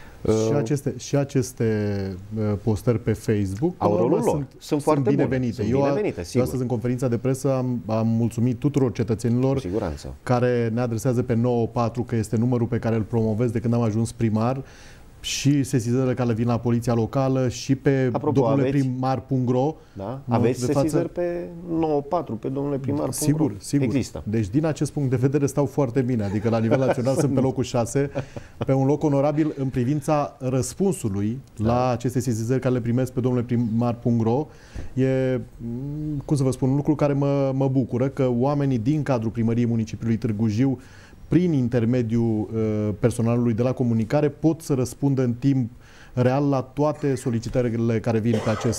Și aceste postări pe Facebook au rolul lor. Sunt foarte binevenite. Eu astăzi, în conferința de presă, am mulțumit tuturor cetățenilor care ne adresează pe 94, că este numărul pe care îl promovez de când am ajuns primar, și sesizările care vin la poliția locală și pe domnuleprimar.ro. Da? Aveți sesizări pe 94, pe domnuleprimar.ro? Sigur. Există. Deci din acest punct de vedere stau foarte bine. Adică la nivel național sunt pe locul 6, pe un loc onorabil în privința răspunsului la aceste sesizări care le primesc pe domnuleprimar.ro. E, cum să vă spun, un lucru care mă bucură, că oamenii din cadrul primăriei municipiului Târgu Jiu, prin intermediul personalului de la comunicare, pot să răspundă în timp real la toate solicitările care vin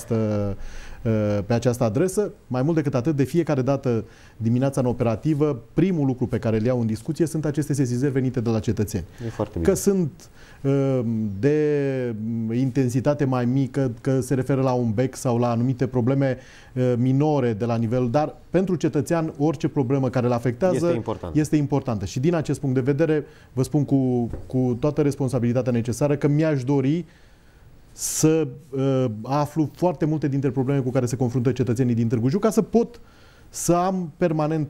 pe această adresă. Mai mult decât atât, de fiecare dată dimineața în operativă, primul lucru pe care îl iau în discuție sunt aceste sesizări venite de la cetățeni. E foarte bine. Că sunt de intensitate mai mică, că se referă la un bec sau la anumite probleme minore de la nivel, dar pentru cetățean orice problemă care îl afectează este importantă. Și din acest punct de vedere vă spun cu toată responsabilitatea necesară că mi-aș dori să aflu foarte multe dintre probleme cu care se confruntă cetățenii din Târgu Jiu, ca să pot să am permanent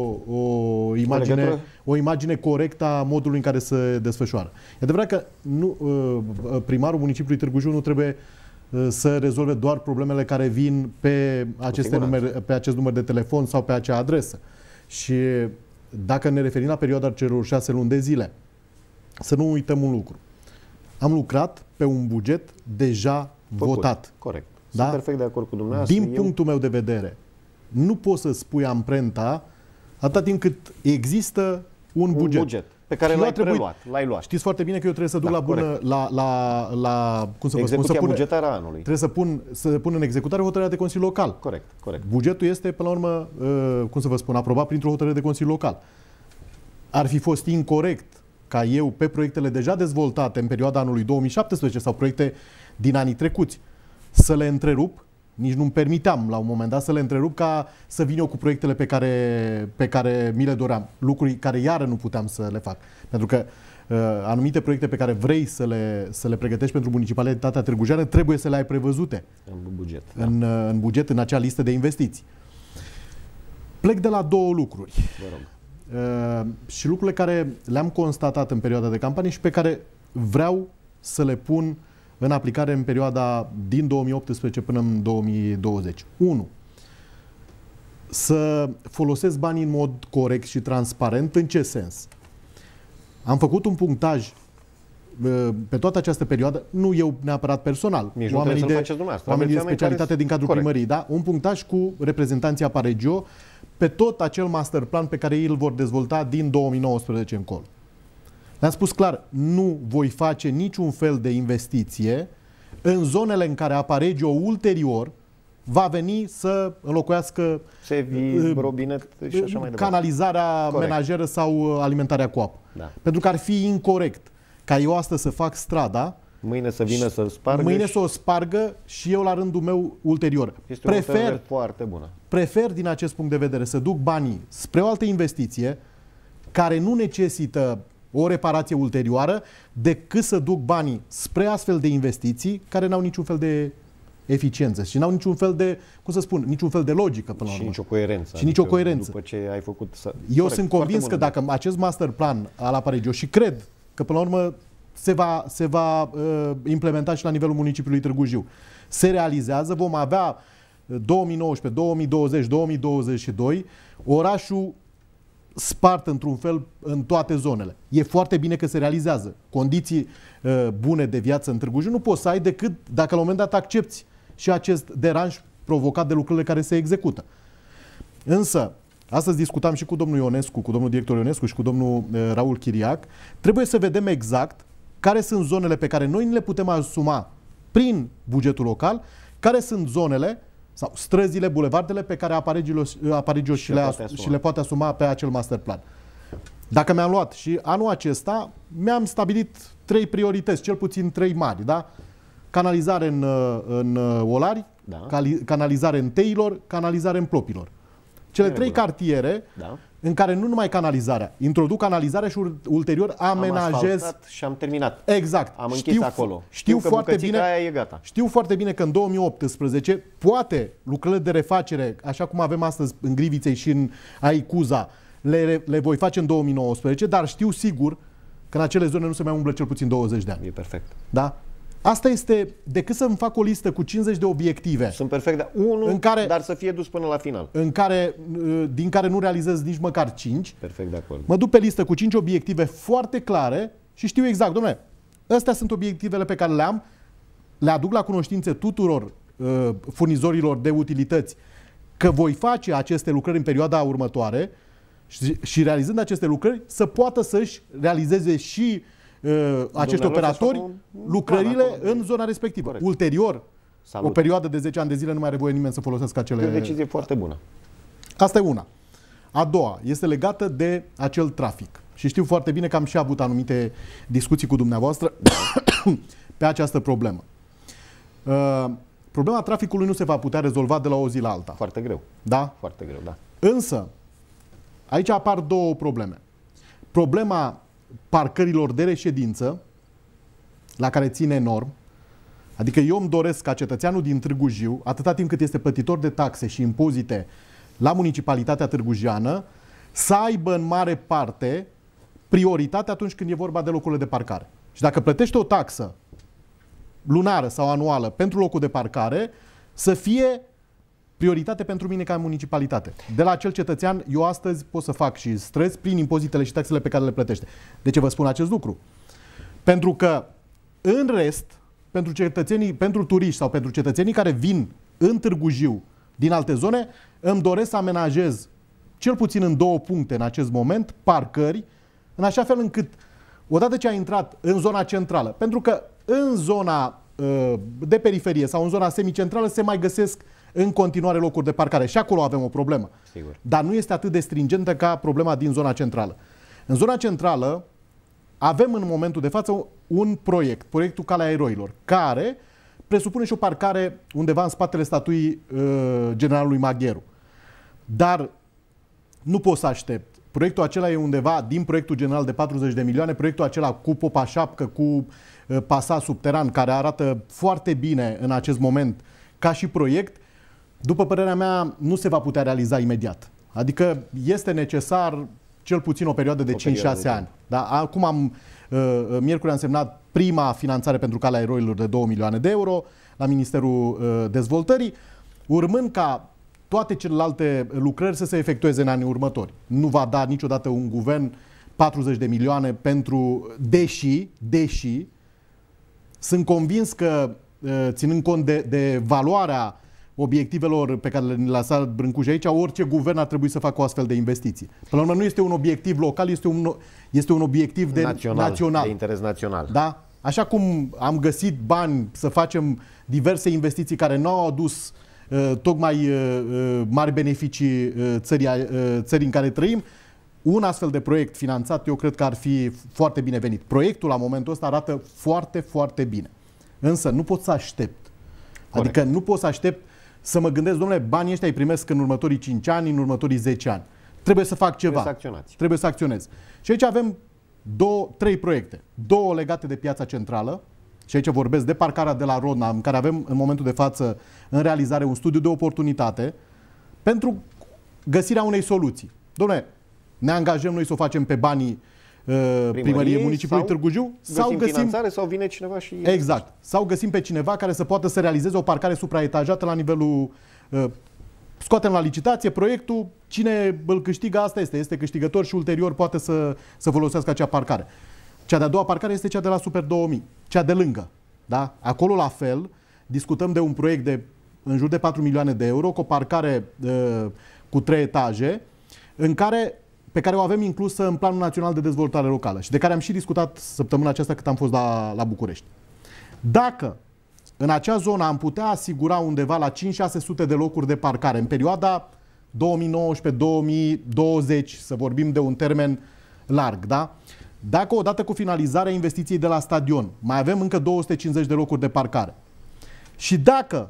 o imagine corectă a modului în care se desfășoară. E adevărat că primarul municipiului Târgu Jiu nu trebuie să rezolve doar problemele care vin pe acest număr de telefon sau pe acea adresă. Și dacă ne referim la perioada celor 6 luni de zile, să nu uităm un lucru. Am lucrat pe un buget deja votat. Corect. Sunt perfect de acord cu dumneavoastră. Din punctul meu de vedere, nu poți să spui amprenta atâta timp cât există un buget pe care l-ai preluat, l-ai luat. Știți foarte bine că eu trebuie să duc la bună cum să vă spun, bugetară a anului. Trebuie să pun în executare hotărârea de Consiliu Local. Corect. Bugetul este, până la urmă, cum să vă spun, aprobat printr-o hotărâre de Consiliu Local. Ar fi fost incorect ca eu, pe proiectele deja dezvoltate în perioada anului 2017 sau proiecte din anii trecuți, să le întrerup. Nici nu-mi permiteam la un moment dat să le întrerup, ca să vin eu cu proiectele pe care mi le doream. Lucruri care iară nu puteam să le fac. Pentru că anumite proiecte pe care vrei să le pregătești pentru municipalitatea târgujeană trebuie să le ai prevăzute în buget, în acea listă de investiții. Plec de la două lucruri. Și lucrurile care le-am constatat în perioada de campanie și pe care vreau să le pun în aplicare în perioada din 2018 până în 2020. 1. Să folosesc banii în mod corect și transparent. În ce sens? Am făcut un punctaj pe toată această perioadă, nu eu neapărat personal, oamenii de specialitate din cadrul primăriei, da? Un punctaj cu reprezentanții Aparegio pe tot acel master plan pe care ei îl vor dezvolta din 2019 încolo. Le-am spus clar, nu voi face niciun fel de investiție în zonele în care Aparegio ulterior va veni să înlocuiască robinet și așa mai canalizarea menajeră sau alimentarea cu apă. Pentru că ar fi incorect ca eu astăzi să fac strada Mâine să vină să-l spargă. Mâine să o spargă și eu la rândul meu ulterior. Este o hotărâre foarte bună. Prefer din acest punct de vedere să duc banii spre o altă investiție care nu necesită o reparație ulterioară, decât să duc banii spre astfel de investiții care n-au niciun fel de eficiență și n-au niciun fel de, cum să spun, niciun fel de logică până la urmă. Și nicio coerență. Și nicio coerență. După ce ai făcut... Eu sunt convins că dacă acest master plan al Aparegio, și cred că până la urmă se va implementa și la nivelul municipiului Târgu Jiu, se realizează, vom avea 2019, 2020, 2022 orașul spart într-un fel în toate zonele. E foarte bine că se realizează. Condiții bune de viață în Târgu Jiu nu poți să ai decât dacă la un moment dat accepți și acest deranj provocat de lucrurile care se execută. Însă, astăzi discutam și cu domnul Ionescu, cu domnul director Ionescu și cu domnul Raul Chiriac, trebuie să vedem exact care sunt zonele pe care noi le putem asuma prin bugetul local, care sunt zonele sau străzile, bulevardele pe care Aparegio și le poate asuma pe acel master plan. Dacă mi-am luat și anul acesta, mi-am stabilit 3 priorități, cel puțin 3 mari, da? Canalizare în Olari, da. Canalizare în Teilor, canalizare în Plopilor. Cele 3 cartiere, da, în care nu numai canalizarea, introduc canalizarea și ulterior amenajez. Și am terminat. Exact. Am închis acolo. Știu foarte bine, aia e gata. Știu foarte bine că în 2018 poate lucrările de refacere, așa cum avem astăzi în Griviței și în Aicuza, le voi face în 2019, dar știu sigur că în acele zone nu se mai umblă cel puțin 20 de ani. E perfect. Da? Asta este, decât să-mi fac o listă cu 50 de obiective. Sunt perfect, dar unul, dar să fie dus până la final. Din care nu realizez nici măcar 5. Perfect de acord. Mă duc pe listă cu 5 obiective foarte clare și știu exact, dom'le, astea sunt obiectivele pe care le-am, le aduc la cunoștințe tuturor furnizorilor de utilități că voi face aceste lucrări în perioada următoare și realizând aceste lucrări să poată să-și realizeze și acești operatori lucrările în zona respectivă. Corect. Ulterior, o perioadă de 10 ani de zile nu mai are voie nimeni să folosească acele... E o decizie foarte bună. Asta e una. A doua este legată de acel trafic. Și știu foarte bine că am și avut anumite discuții cu dumneavoastră pe această problemă. Problema traficului nu se va putea rezolva de la o zi la alta. Foarte greu. Da? Foarte greu, da. Însă, aici apar două probleme. Problema parcărilor de reședință, la care țin enorm. Adică eu îmi doresc ca cetățeanul din Târgu Jiu, atâta timp cât este plătitor de taxe și impozite la municipalitatea târgujiană, să aibă în mare parte prioritate atunci când e vorba de locurile de parcare. Și dacă plătește o taxă lunară sau anuală pentru locul de parcare, să fie prioritate pentru mine ca municipalitate. De la acel cetățean, eu astăzi pot să fac și străzi prin impozitele și taxele pe care le plătește. De ce vă spun acest lucru? Pentru că, în rest, pentru turiști sau pentru cetățenii care vin în Târgu Jiu din alte zone, îmi doresc să amenajez, cel puțin în 2 puncte în acest moment, parcări, în așa fel încât, odată ce a intrat în zona centrală, pentru că în zona de periferie sau în zona semicentrală se mai găsesc în continuare locuri de parcare. Și acolo avem o problemă. Sigur. Dar nu este atât de stringentă ca problema din zona centrală. În zona centrală avem în momentul de față un proiect, proiectul Calea Eroilor, care presupune și o parcare undeva în spatele statuii generalului Magheru. Dar nu pot să aștept. Proiectul acela e undeva din proiectul general de 40 de milioane, proiectul acela cu popa șapcă, cu pasat subteran, care arată foarte bine în acest moment ca și proiect, după părerea mea, nu se va putea realiza imediat. Adică este necesar cel puțin o perioadă de 5-6 ani. Da? Acum miercuri am semnat prima finanțare pentru Calea Eroilor de 2 milioane de euro la Ministerul Dezvoltării, urmând ca toate celelalte lucrări să se efectueze în anii următori. Nu va da niciodată un guvern 40 de milioane pentru... Deși sunt convins că, ținând cont de valoarea obiectivelor pe care le-a lăsat Brâncuș aici, orice guvern ar trebui să facă o astfel de investiții. Până la urmă nu este un obiectiv local, este un obiectiv național. De interes național. Da? Așa cum am găsit bani să facem diverse investiții care nu au adus tocmai mari beneficii țării în care trăim, un astfel de proiect finanțat, eu cred că ar fi foarte binevenit. Proiectul la momentul ăsta arată foarte, foarte bine. Însă nu pot să aștept. Corect. Adică nu pot să aștept să mă gândesc, domnule, banii ăștia îi primesc în următorii 5 ani, în următorii 10 ani. Trebuie să fac ceva. Trebuie să acționez. Și aici avem 3 proiecte. 2 legate de piața centrală. Și aici vorbesc de parcarea de la Rodna, în care avem în momentul de față în realizare un studiu de oportunitate pentru găsirea unei soluții. Dom'le, ne angajăm noi să o facem pe banii primăriei municipiului Târgu Jiu sau găsim finanțare sau vine cineva și... Exact. Sau găsim pe cineva care să poată să realizeze o parcare supraetajată la nivelul... Scoatem la licitație proiectul, cine îl câștigă, asta este câștigător și ulterior poate să folosească acea parcare. Cea de-a doua parcare este cea de la Super 2000, cea de lângă. Da? Acolo la fel discutăm de un proiect de în jur de 4 milioane de euro, cu o parcare cu 3 etaje, pe care o avem inclusă în Planul Național de Dezvoltare Locală și de care am și discutat săptămâna aceasta cât am fost la București. Dacă în acea zonă am putea asigura undeva la 5-600 de locuri de parcare în perioada 2019-2020, să vorbim de un termen larg, da? Dacă odată cu finalizarea investiției de la stadion mai avem încă 250 de locuri de parcare și dacă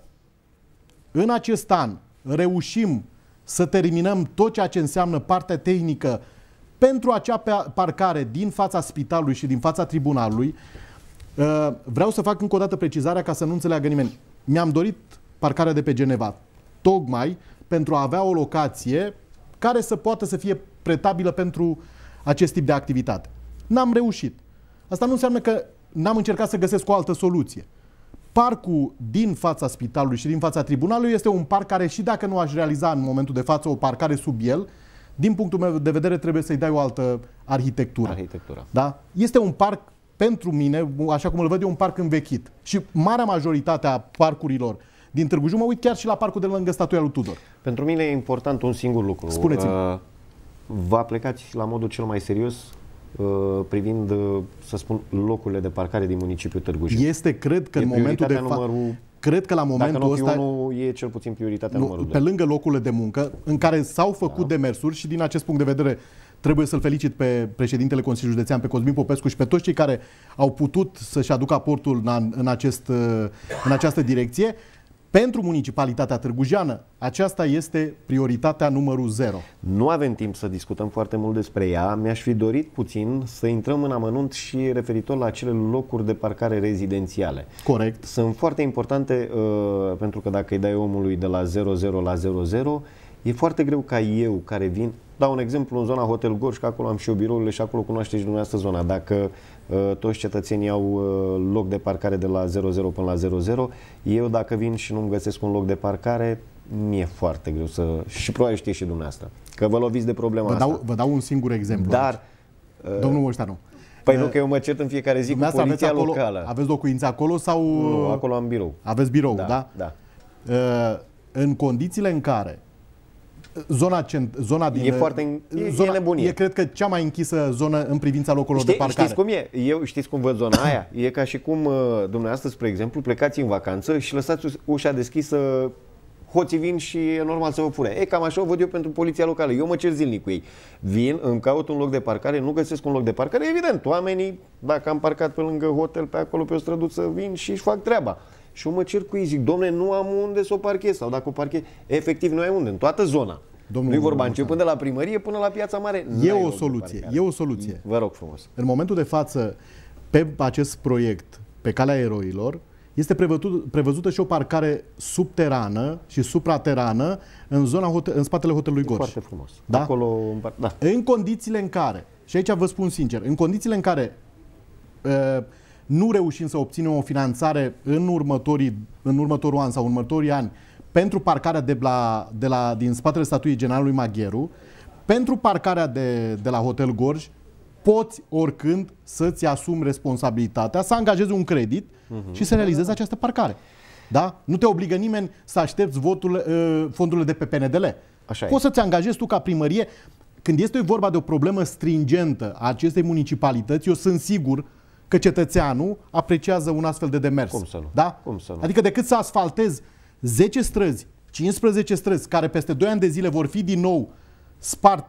în acest an reușim să terminăm tot ceea ce înseamnă partea tehnică pentru acea parcare din fața spitalului și din fața tribunalului, vreau să fac încă o dată precizarea ca să nu înțeleagă nimeni. Mi-am dorit parcarea de pe Geneva tocmai pentru a avea o locație care să poată să fie pretabilă pentru acest tip de activitate. N-am reușit. Asta nu înseamnă că n-am încercat să găsesc o altă soluție. Parcul din fața spitalului și din fața tribunalului este un parc care, și dacă nu aș realiza în momentul de față o parcare sub el, din punctul meu de vedere trebuie să-i dai o altă arhitectură. Da? Este un parc, pentru mine, așa cum îl văd, e un parc învechit. Și marea majoritate a parcurilor din Târgu Jiu, mă uit chiar și la parcul de lângă statuia lui Tudor. Pentru mine e important un singur lucru. Spuneți-mi. Vă aplicați la modul cel mai serios privind, să spun, locurile de parcare din municipiul Târgu Jiu. Este, cred că în momentul de față, cred că la momentul ăsta e cel puțin prioritatea numărul 2. Pe lângă locurile de muncă în care s-au făcut demersuri și din acest punct de vedere trebuie să-l felicit pe președintele Consiliului Județean, pe Cosmin Popescu și pe toți cei care au putut să-și aducă aportul în această direcție. Pentru municipalitatea târgujeană, aceasta este prioritatea numărul 0. Nu avem timp să discutăm foarte mult despre ea. Mi-aș fi dorit puțin să intrăm în amănunt și referitor la acele locuri de parcare rezidențiale. Corect. Sunt foarte importante pentru că dacă îi dai omului de la 00 la 00, e foarte greu ca eu, care vin, dau un exemplu, în zona Hotel Gorj, că acolo am și eu birourile și acolo cunoașteți și dumneavoastră zona. Dacă toți cetățenii au loc de parcare de la 00 până la 00, eu dacă vin și nu-mi găsesc un loc de parcare, mi-e foarte greu să... Și probabil știți și dumneavoastră, că vă loviți de problema asta. Vă dau un singur exemplu. Dar... Domnul Moștanu. Păi nu, că eu mă cert în fiecare zi cu poliția locală. Aveți locuințe acolo sau... Nu, acolo am birou. Aveți birou, da? În condițiile în care zona din... E foarte... E nebunie. E, cred că, cea mai închisă zonă în privința locurilor de parcare. Știți cum e? Eu știți cum văd zona aia? E ca și cum dumneavoastră, spre exemplu, plecați în vacanță și lăsați ușa deschisă, hoții vin și e normal să vă fure. E cam așa o văd eu pentru poliția locală. Eu mă cer zilnic cu ei. Vin, îmi caut un loc de parcare, nu găsesc un loc de parcare. Evident, oamenii, dacă am parcat pe lângă hotel, pe acolo, pe o străduță, vin și își fac treaba. Și eu mă cer cu ei, zic, domne, nu am unde să o parchez. Sau dacă o parchez, efectiv nu ai unde, în toată zona. Nu-i vorba, începând de la primărie până la Piața Mare. E o soluție. Vă rog frumos. În momentul de față, pe acest proiect, pe Calea Eroilor, este prevăzută și o parcare subterană și supraterană în spatele hotelului Gorj. Foarte frumos. Da? Acolo, da. În condițiile în care, și aici vă spun sincer, în condițiile în care nu reușim să obținem o finanțare în următorul an sau următorii ani pentru parcarea din spatele statuii generalului Magheru, pentru parcarea de la Hotel Gorj, poți oricând să-ți asumi responsabilitatea, să angajezi un credit și să realizezi această parcare. Da? Nu te obligă nimeni să aștepți fondurile de pe PNDL. Poți să-ți angajezi tu ca primărie. Când este vorba de o problemă stringentă a acestei municipalități, eu sunt sigur că cetățeanul apreciază un astfel de demers. Cum să nu? Da? Cum să nu? Adică decât să asfaltezi 10 străzi, 15 străzi, care peste 2 ani de zile vor fi din nou sparte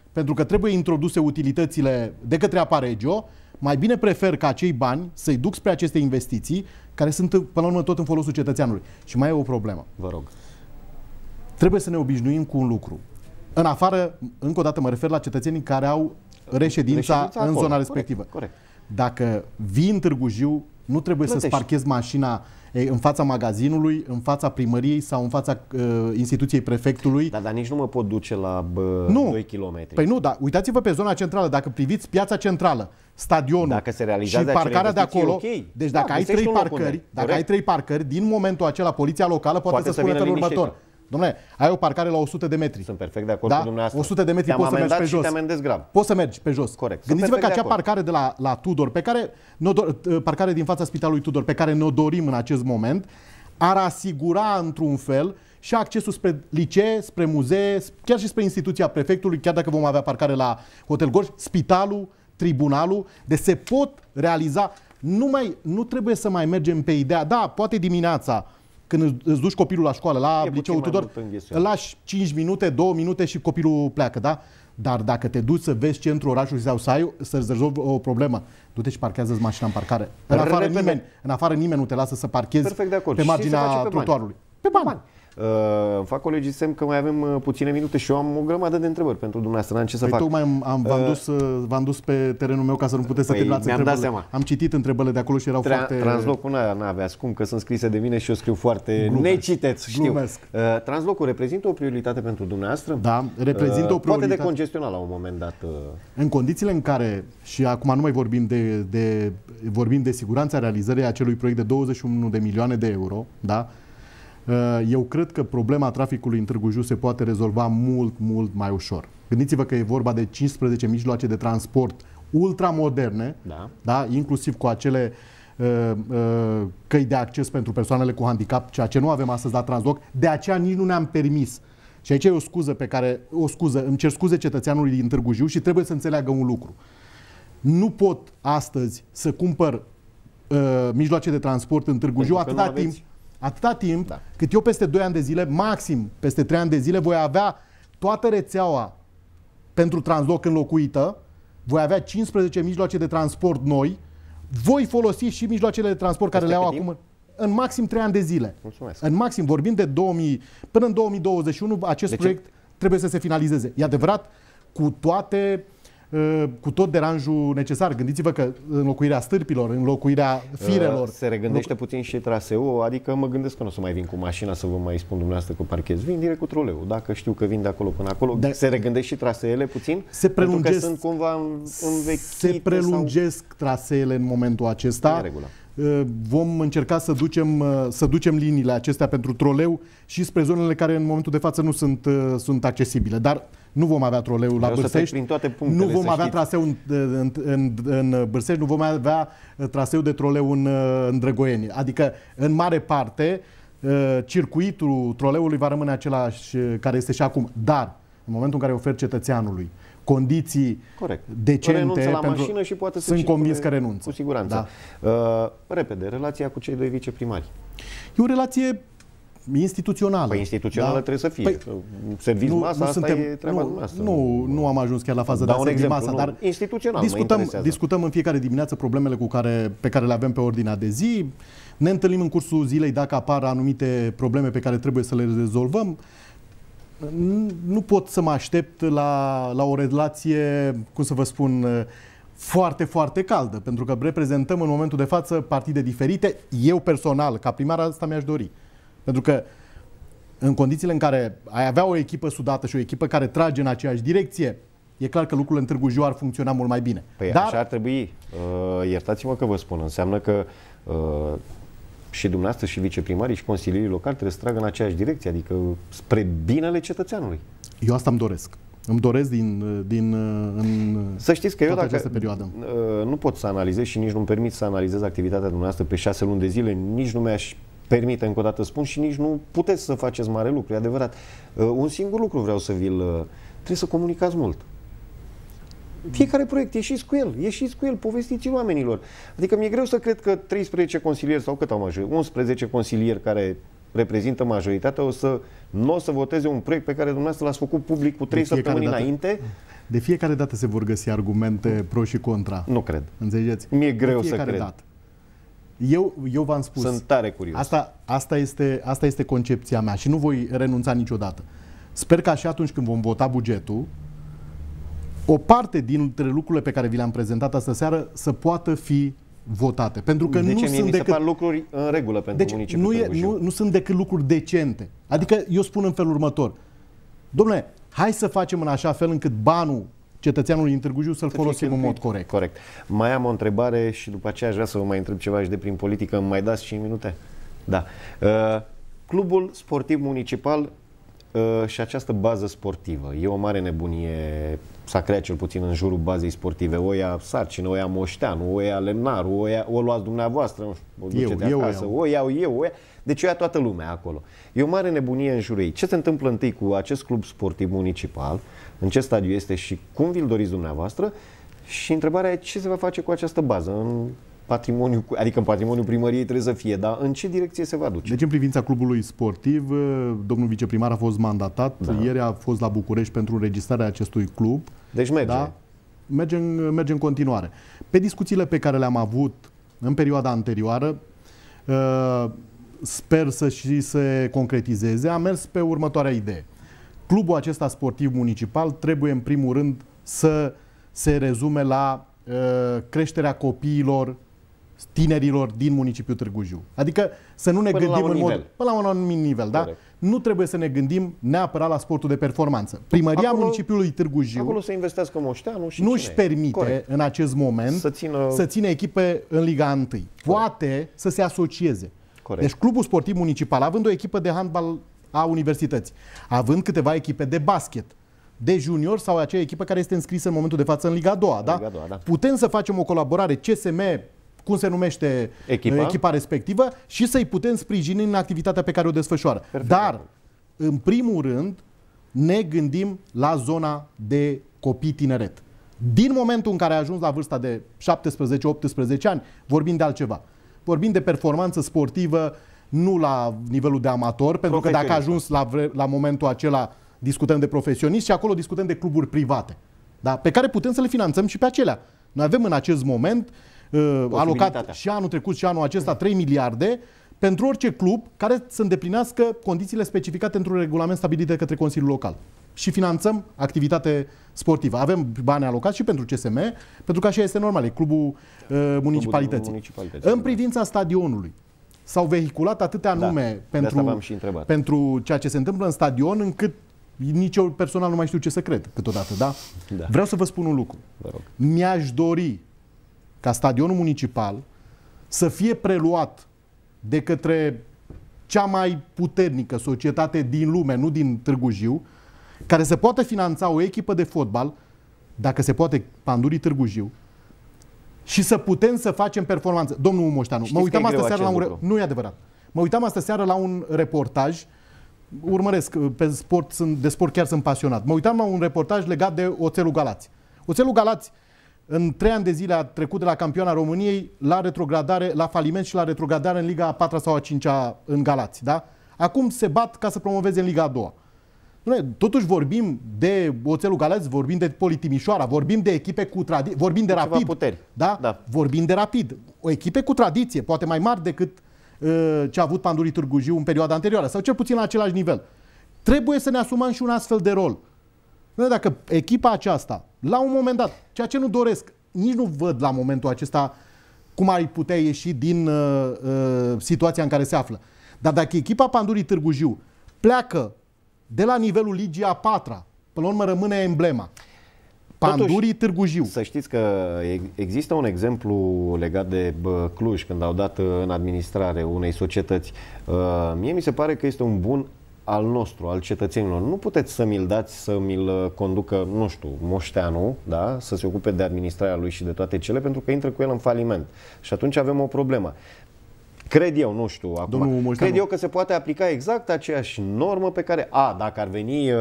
pentru că trebuie introduse utilitățile de către Aparegio, mai bine prefer ca acei bani să-i duc spre aceste investiții, care sunt până la urmă tot în folosul cetățeanului. Și mai e o problemă. Vă rog. Trebuie să ne obișnuim cu un lucru. În afară, încă o dată mă refer la cetățenii care au reședința în zona respectivă. Corect. Dacă vii în Târgu Jiu, nu trebuie să-ți parchezi mașina în fața magazinului, în fața primăriei sau în fața instituției prefectului. Dar nici nu mă pot duce la 2 km. Păi nu, dar uitați-vă pe zona centrală. Dacă priviți piața centrală, stadionul dacă se realizează și parcarea de acolo, okay. Deci dacă ai 3 parcări, ai 3 parcări, din momentul acela poliția locală poate să spună felul următor. Dom'le, ai o parcare la 100 de metri. Sunt perfect de acord cu dumneavoastră. 100 de metri poți să mergi pe jos. Poți să mergi pe jos. Corect. Gândiți-vă că acea parcare de la Tudor, parcare din fața Spitalului Tudor, pe care ne-o dorim în acest moment, ar asigura într-un fel și accesul spre licee, spre muzee, chiar și spre instituția prefectului, chiar dacă vom avea parcare la Hotel Gorj, spitalul, tribunalul, deci se pot realiza. Nu trebuie să mai mergem pe ideea, da, poate dimineața, când îți duci copilul la școală, la liceul Tudor, îl lași 5 minute, 2 minute și copilul pleacă, da? Dar dacă te duci să vezi centrul orașului sau să-ți rezolvi o problemă, du-te și parchează-ți mașina în parcare. În afară nimeni nu te lasă să parchezi pe marginea trotuarului. Pe bani. Fac colegii semn că mai avem puține minute și eu am o grămadă de întrebări pentru dumneavoastră. N-am ce să fac. Tocmai v-am dus pe terenul meu ca să nu puteți să terminați întrebările. Am citit întrebările de acolo și erau foarte... Translocul n-aveați cum, că sunt scrise de mine și eu scriu foarte neciteți, știu. Translocul reprezintă o prioritate pentru dumneavoastră? Da, reprezintă o prioritate. Poate decongestiona la un moment dat. În condițiile în care, și acum nu mai vorbim de siguranța realizării acelui proiect de 21 de milioane de euro, da? Eu cred că problema traficului în Târgu Jiu se poate rezolva mult, mult mai ușor. Gândiți-vă că e vorba de 15 mijloace de transport ultramoderne, da? Inclusiv cu acele căi de acces pentru persoanele cu handicap, ceea ce nu avem astăzi la Transloc, de aceea nici nu ne-am permis. Și aici e o scuză, îmi cer scuze cetățeanului din Târgu Jiu și trebuie să înțeleagă un lucru. Nu pot astăzi să cumpăr mijloace de transport în Târgu Jiu atâta timp cât eu peste 2 ani de zile, maxim peste 3 ani de zile, voi avea toată rețeaua pentru Transloc înlocuită, voi avea 15 mijloace de transport noi, voi folosi și mijloacele de transport care le au acum în maxim 3 ani de zile. Mulțumesc. În maxim, vorbim de până în 2021, acest proiect trebuie să se finalizeze. E adevărat, cu tot deranjul necesar. Gândiți-vă că înlocuirea stârpilor, înlocuirea firelor... Se regândește puțin și traseul, adică mă gândesc că nu o să mai vin cu mașina să vă mai spun dumneavoastră că parchez. Vin direct cu troleul. Dacă știu că vin de acolo până acolo, se regândește și traseele puțin? Se prelungesc, pentru că sunt cumva învechite. Se prelungesc traseele în momentul acesta. Vom încerca să ducem liniile acestea pentru troleu și spre zonele care în momentul de față nu sunt accesibile. Dar nu vom avea troleu la Bârsești, nu vom avea traseu în Bârsești, nu vom avea traseu de troleu în Drăgoieni. Adică, în mare parte, circuitul troleului va rămâne același care este și acum. Dar, în momentul în care oferi cetățeanului condiții decente, la mașină și poate sunt convins că renunță. Cu siguranță. Repede, relația cu cei 2 viceprimari. E o relație instituțională. Păi instituțională trebuie să fie. Serviți masa, asta e treaba noastră. Nu am ajuns chiar la faza de a servi masa, dar instituțional discutăm în fiecare dimineață problemele pe care le avem pe ordinea de zi. Ne întâlnim în cursul zilei dacă apar anumite probleme pe care trebuie să le rezolvăm. Nu pot să mă aștept la o relație, cum să vă spun, foarte, foarte caldă, pentru că reprezentăm în momentul de față partide diferite. Eu personal, ca primar, asta mi-aș dori. Pentru că în condițiile în care ai avea o echipă sudată și o echipă care trage în aceeași direcție, e clar că lucrurile în Târgu Jiu ar funcționa mult mai bine. Păi dar... așa ar trebui. Iertați-mă că vă spun. Înseamnă că și dumneavoastră și viceprimarii și consilierii locali trebuie să tragă în aceeași direcție, adică spre binele cetățeanului. Eu asta îmi doresc. Îmi doresc să știți că eu dacă perioadă. Nu pot să analizez și nici nu-mi permit să analizez activitatea dumneavoastră pe 6 luni de zile, nici nu mi-aș permite, încă o dată spun, și nici nu puteți să faceți mare lucru, e adevărat. Un singur lucru vreau să trebuie să comunicați mult. Fiecare proiect, ieșiți cu el, povestiți-l oamenilor. Adică mi-e greu să cred că 13 consilieri sau cât au majoritate, 11 consilieri care reprezintă majoritatea nu o să voteze un proiect pe care dumneavoastră l-ați făcut public cu 3 săptămâni înainte De fiecare dată se vor găsi argumente pro și contra. Nu cred. Înțelegeți? Mi-e greu să cred. Dată. Eu v-am spus. Sunt tare curios. Asta este concepția mea și nu voi renunța niciodată. Sper că și atunci când vom vota bugetul, o parte dintre lucrurile pe care vi le-am prezentat astă seară să poată fi votate. Pentru că nu sunt decât lucruri în regulă pentru municipiul Târgu nu sunt decât lucruri decente. Adică eu spun în felul următor. Dom'le, hai să facem în așa fel încât banul cetățeanului din Târgu Jiu să-l folosim în mod corect. Corect. Mai am o întrebare și după aceea aș vrea să vă mai întreb ceva și de prin politică. Îmi mai dați 5 minute? Da. Clubul sportiv municipal și această bază sportivă. E o mare nebunie. S-a creat cel puțin în jurul bazei sportive. O ia Sarcină, o ia Moșteanu, o ia Lemnaru, o luați dumneavoastră, nu știu, o duceți acasă, o iau eu, deci o ia toată lumea acolo. E o mare nebunie în jurul ei. Ce se întâmplă întâi cu acest club sportiv municipal? În ce stadiu este și cum vi-l doriți dumneavoastră? Și întrebarea e ce se va face cu această bază în patrimoniu, adică în patrimoniul primăriei trebuie să fie, dar în ce direcție se va duce? Deci în privința clubului sportiv, domnul viceprimar a fost mandatat, ieri a fost la București pentru înregistrarea acestui club. Deci merge. Da? Merge în continuare. Pe discuțiile pe care le-am avut în perioada anterioară, sper să și se concretizeze, am mers pe următoarea idee. Clubul acesta sportiv municipal trebuie în primul rând să se rezume la creșterea copiilor, tinerilor din municipiul Târgu Jiu. Adică să nu ne gândim până la un anumit nivel, da? Nu trebuie să ne gândim neapărat la sportul de performanță. Primăria municipiului Târgu Jiu acolo să investească Moșteanu și nu își permite în acest moment să țină echipe în Liga 1. Poate să se asocieze. Deci clubul sportiv municipal, având o echipă de handbal a universității, având câteva echipe de basket, de junior sau acea echipă care este înscrisă în momentul de față în Liga 2, da? Putem să facem o colaborare CSM, cum se numește echipa respectivă, și să-i putem sprijini în activitatea pe care o desfășoară. Perfect. Dar, în primul rând, ne gândim la zona de copii tineret. Din momentul în care ai ajuns la vârsta de 17-18 ani, vorbim de altceva. Vorbim de performanță sportivă, nu la nivelul de amator, pentru că dacă a ajuns la momentul acela, discutăm de profesioniști și acolo discutăm de cluburi private, da? Pe care putem să le finanțăm și pe acelea. Noi avem în acest moment alocat și anul trecut și anul acesta 3 miliarde pentru orice club care să îndeplinească condițiile specificate într-un regulament stabilit de către Consiliul Local. Și finanțăm activitate sportivă. Avem bani alocați și pentru CSM, pentru că așa este normal, e clubul municipalității. În privința stadionului, s-au vehiculat atâtea nume pentru ceea ce se întâmplă în stadion, încât nici eu personal nu mai știu ce să cred câteodată, da? Vreau să vă spun un lucru. Mi-aș dori ca stadionul municipal să fie preluat de către cea mai puternică societate din lume, nu din Târgu Jiu, care să poată finanța o echipă de fotbal, dacă se poate, Pandurii Târgu Jiu, și să putem să facem performanță. Domnul Moșteanu, mă uitam astă seară la un... Nu e adevărat. Mă uitam astă seară la un reportaj, urmăresc, de sport chiar sunt pasionat. Mă uitam la un reportaj legat de Oțelul Galați. Oțelul Galați în 3 ani de zile a trecut de la campioana României la retrogradare, la faliment și la retrogradare în Liga a 4-a sau a 5-a în Galați, da? Acum se bat ca să promoveze în Liga a 2-a. Totuși vorbim de Oțelul Galați, vorbim de Poli Timișoara, vorbim de echipe cu tradiție, vorbim de Rapid, da? Vorbim de Rapid, o echipe cu tradiție, poate mai mari decât ce a avut Pandurii Târgu Jiu în perioada anterioară, sau cel puțin la același nivel. Trebuie să ne asumăm și un astfel de rol. Dacă echipa aceasta, la un moment dat, ceea ce nu doresc, nici nu văd la momentul acesta cum ar putea ieși din situația în care se află. Dar dacă echipa Pandurii Târgu Jiu pleacă de la nivelul Ligii a 4-a, până la urmă rămâne emblema. Pandurii Târgu Jiu. Să știți că există un exemplu legat de Cluj, când au dat în administrare unei societăți. Mie mi se pare că este un bun al nostru, al cetățenilor. Nu puteți să mi-l dați, să mi-l conducă, nu știu, Moșteanu, da? Să se ocupe de administrarea lui și de toate cele, pentru că intră cu el în faliment. Și atunci avem o problemă. Cred eu, nu știu acum, cred eu că se poate aplica exact aceeași normă pe care, dacă ar veni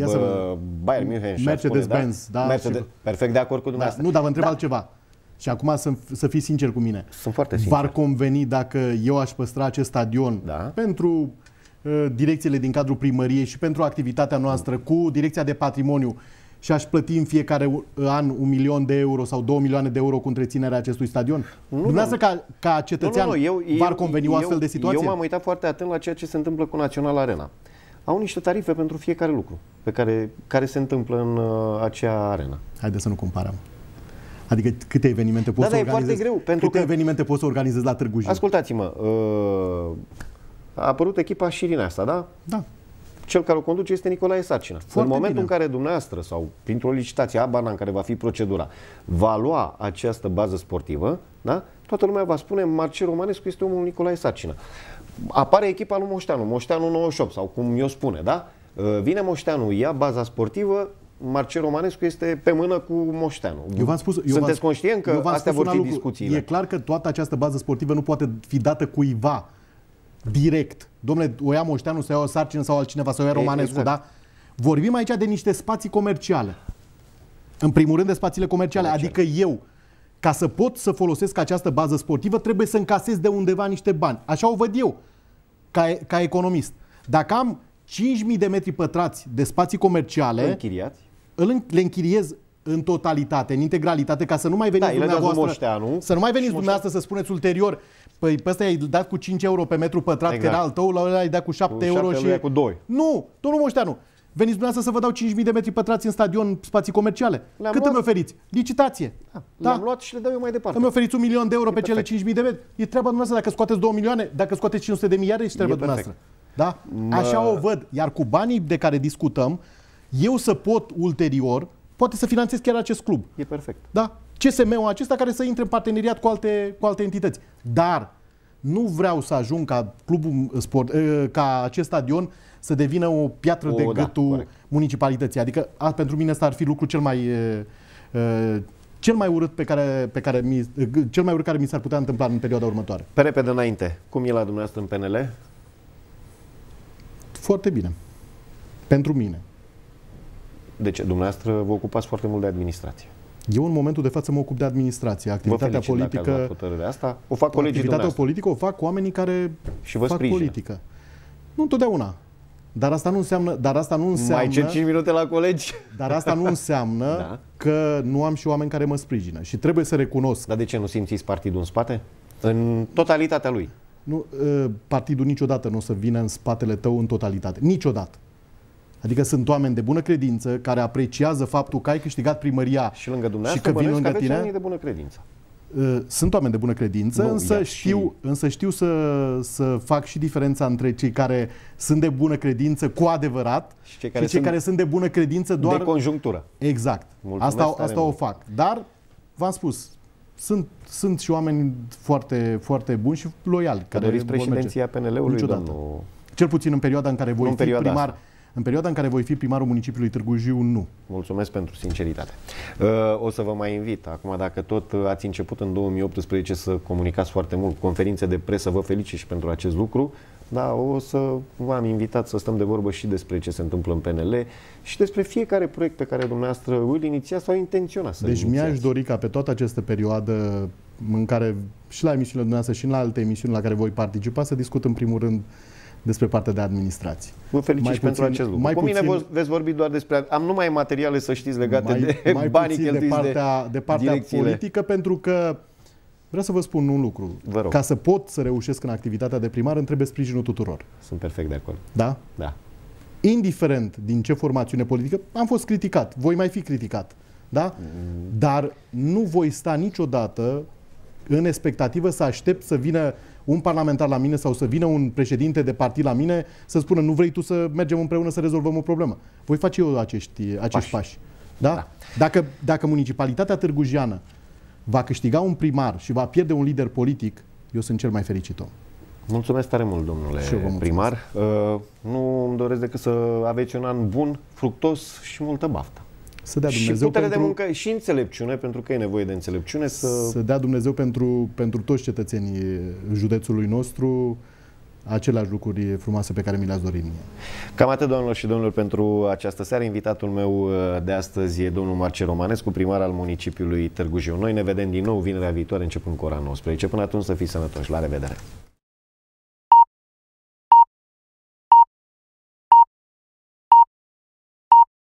Bayern München și Mercedes-Benz, perfect de acord cu dumneavoastră. Nu, dar vă întreb altceva. Și acum să fii sincer cu mine. Sunt foarte sincer. V-ar conveni dacă eu aș păstra acest stadion pentru direcțiile din cadrul primăriei și pentru activitatea noastră cu direcția de patrimoniu și aș plăti în fiecare an 1 milion de euro sau 2 milioane de euro cu întreținerea acestui stadion? Dumneavoastră, ca cetățean, v-ar conveni o astfel de situație? Eu m-am uitat foarte atent la ceea ce se întâmplă cu Național Arena. Au niște tarife pentru fiecare lucru care se întâmplă în acea arenă. Haideți să nu comparăm. Adică câte evenimente poți să organizezi? Evenimente poți să organizezi la Târgu Jiu? Ascultați-mă, a apărut echipa Șirin asta, da? Da. Cel care o conduce este Nicolae Sarcină. În momentul în care dumneavoastră sau printr-o licitație, abana în care va fi procedura, va lua această bază sportivă, da? Toată lumea va spune Marcel Romanescu este omul Nicolae Sarcină. Apare echipa lui Moșteanu, Moșteanu 98 sau cum eu spune, da? Vine Moșteanu, ia baza sportivă, Marcel Romanescu este pe mână cu Moșteanu. Sunteți conștient că astea vor fi discuțiile? E clar că toată această bază sportivă nu poate fi dată cuiva direct. Dom'le, o ia Moșteanu, să ia o Sarcină sau altcineva, să o ia Romanescu, exact. Da? Vorbim aici de niște spații comerciale. În primul rând de spațiile comerciale. Adică eu, ca să pot să folosesc această bază sportivă, trebuie să încasez de undeva niște bani. Așa o văd eu, ca economist. Dacă am 5.000 de metri pătrați de spații comerciale, le închiriez în totalitate, în integralitate, ca să nu mai veniți dumneavoastră să spuneți ulterior, păi pe ăsta i-ai dat cu 5 euro pe metru pătrat, exact. Că era al tău, la ăla i-ai dat cu 7 euro și... cu 2. Nu, domnul Moșteanu, veniți dumneavoastră să vă dau 5.000 de metri pătrați în stadion, spații comerciale. Cât îmi oferiți? Licitație. Le-am luat și le dau eu mai departe. Îmi oferiți 1 milion de euro pe cele 5.000 de metri. E treaba dumneavoastră, dacă scoateți 2 milioane, dacă scoateți 500 de miliarde, și treaba dumneavoastră. Da? Așa o văd. Iar cu banii de care discutăm, eu să pot ulterior, poate să finanțez chiar acest club. E perfect. Da? CSM-ul acesta care să intre în parteneriat cu alte entități. Dar nu vreau să ajung ca clubul sport, ca acest stadion să devină o piatră de gâtul municipalității. Adică pentru mine ăsta ar fi lucru cel mai urât care mi s-ar putea întâmpla în perioada următoare. Pe repede înainte, cum e la dumneavoastră în PNL? Foarte bine. Pentru mine. Deci, dumneavoastră vă ocupați foarte mult de administrație. Eu în momentul de față mă ocup de administrație. Activitatea politică, asta o fac colegii activitatea politică o fac oamenii care fac politică. Nu întotdeauna. Dar asta nu înseamnă... Mai cer 5 minute la colegi? Dar asta nu înseamnă că nu am și oameni care mă sprijină. Și trebuie să recunosc. Dar de ce nu simțiți partidul în spate? În totalitatea lui? Nu, partidul niciodată nu o să vină în spatele tău în totalitate. Niciodată. Adică sunt oameni de bună credință care apreciază faptul că ai câștigat primăria și lângă dumneavoastră, și că vin lângă tine. Oamenii de bună credință. Sunt oameni de bună credință, însă știu să fac și diferența între cei care sunt de bună credință cu adevărat și cei care sunt de bună credință doar de conjunctură. Exact. Asta o fac. Dar v-am spus, sunt și oameni foarte, foarte buni și loiali. Că doriți președinția PNL-ului? Niciodată. Cel puțin în perioada în care voi fi primar. În perioada în care voi fi primarul municipiului Târgu Jiu, nu. Mulțumesc pentru sinceritate. O să vă mai invit. Acum, dacă tot ați început în 2018 să comunicați foarte mult, conferințe de presă, vă felicit și pentru acest lucru. Da, v-am invitat să stăm de vorbă și despre ce se întâmplă în PNL și despre fiecare proiect pe care dumneavoastră îl inițiați sau intenționați să Deci mi-aș dori ca pe toată această perioadă în care și la emisiunile dumneavoastră și în alte emisiuni la care voi participa să discut în primul rând despre partea de administrație. Vă felicit pentru acest lucru. Cu mine veți vorbi doar despre... Am numai materiale, să știți, legate de banii cheltuiți de partea politică, pentru că vreau să vă spun un lucru. Ca să pot să reușesc în activitatea de primar, îmi trebuie sprijinul tuturor. Sunt perfect de acord. Da? Da. Indiferent din ce formațiune politică, am fost criticat, voi mai fi criticat. Da? Dar nu voi sta niciodată în expectativă să aștept să vină un parlamentar la mine sau să vină un președinte de partid la mine să spună nu vrei tu să mergem împreună să rezolvăm o problemă. Voi face eu acești pași. Da? Dacă municipalitatea târgujiană va câștiga un primar și va pierde un lider politic, eu sunt cel mai fericit om. Mulțumesc tare mult, domnule primar. Nu îmi doresc decât să aveți un an bun, fructos și multă baftă. Să dea Dumnezeu și putere de muncă și înțelepciune, pentru că e nevoie de înțelepciune. Să dea Dumnezeu pentru toți cetățenii județului nostru aceleași lucruri frumoase pe care mi le-ați dorit mie. Cam atât, doamnelor și domnilor, pentru această seară. Invitatul meu de astăzi e domnul Marcel Romanescu, primar al municipiului Târgu Jiu. Noi ne vedem din nou vinerea viitoare, începând cu ora 19. Până atunci să fiți sănătoși. La revedere!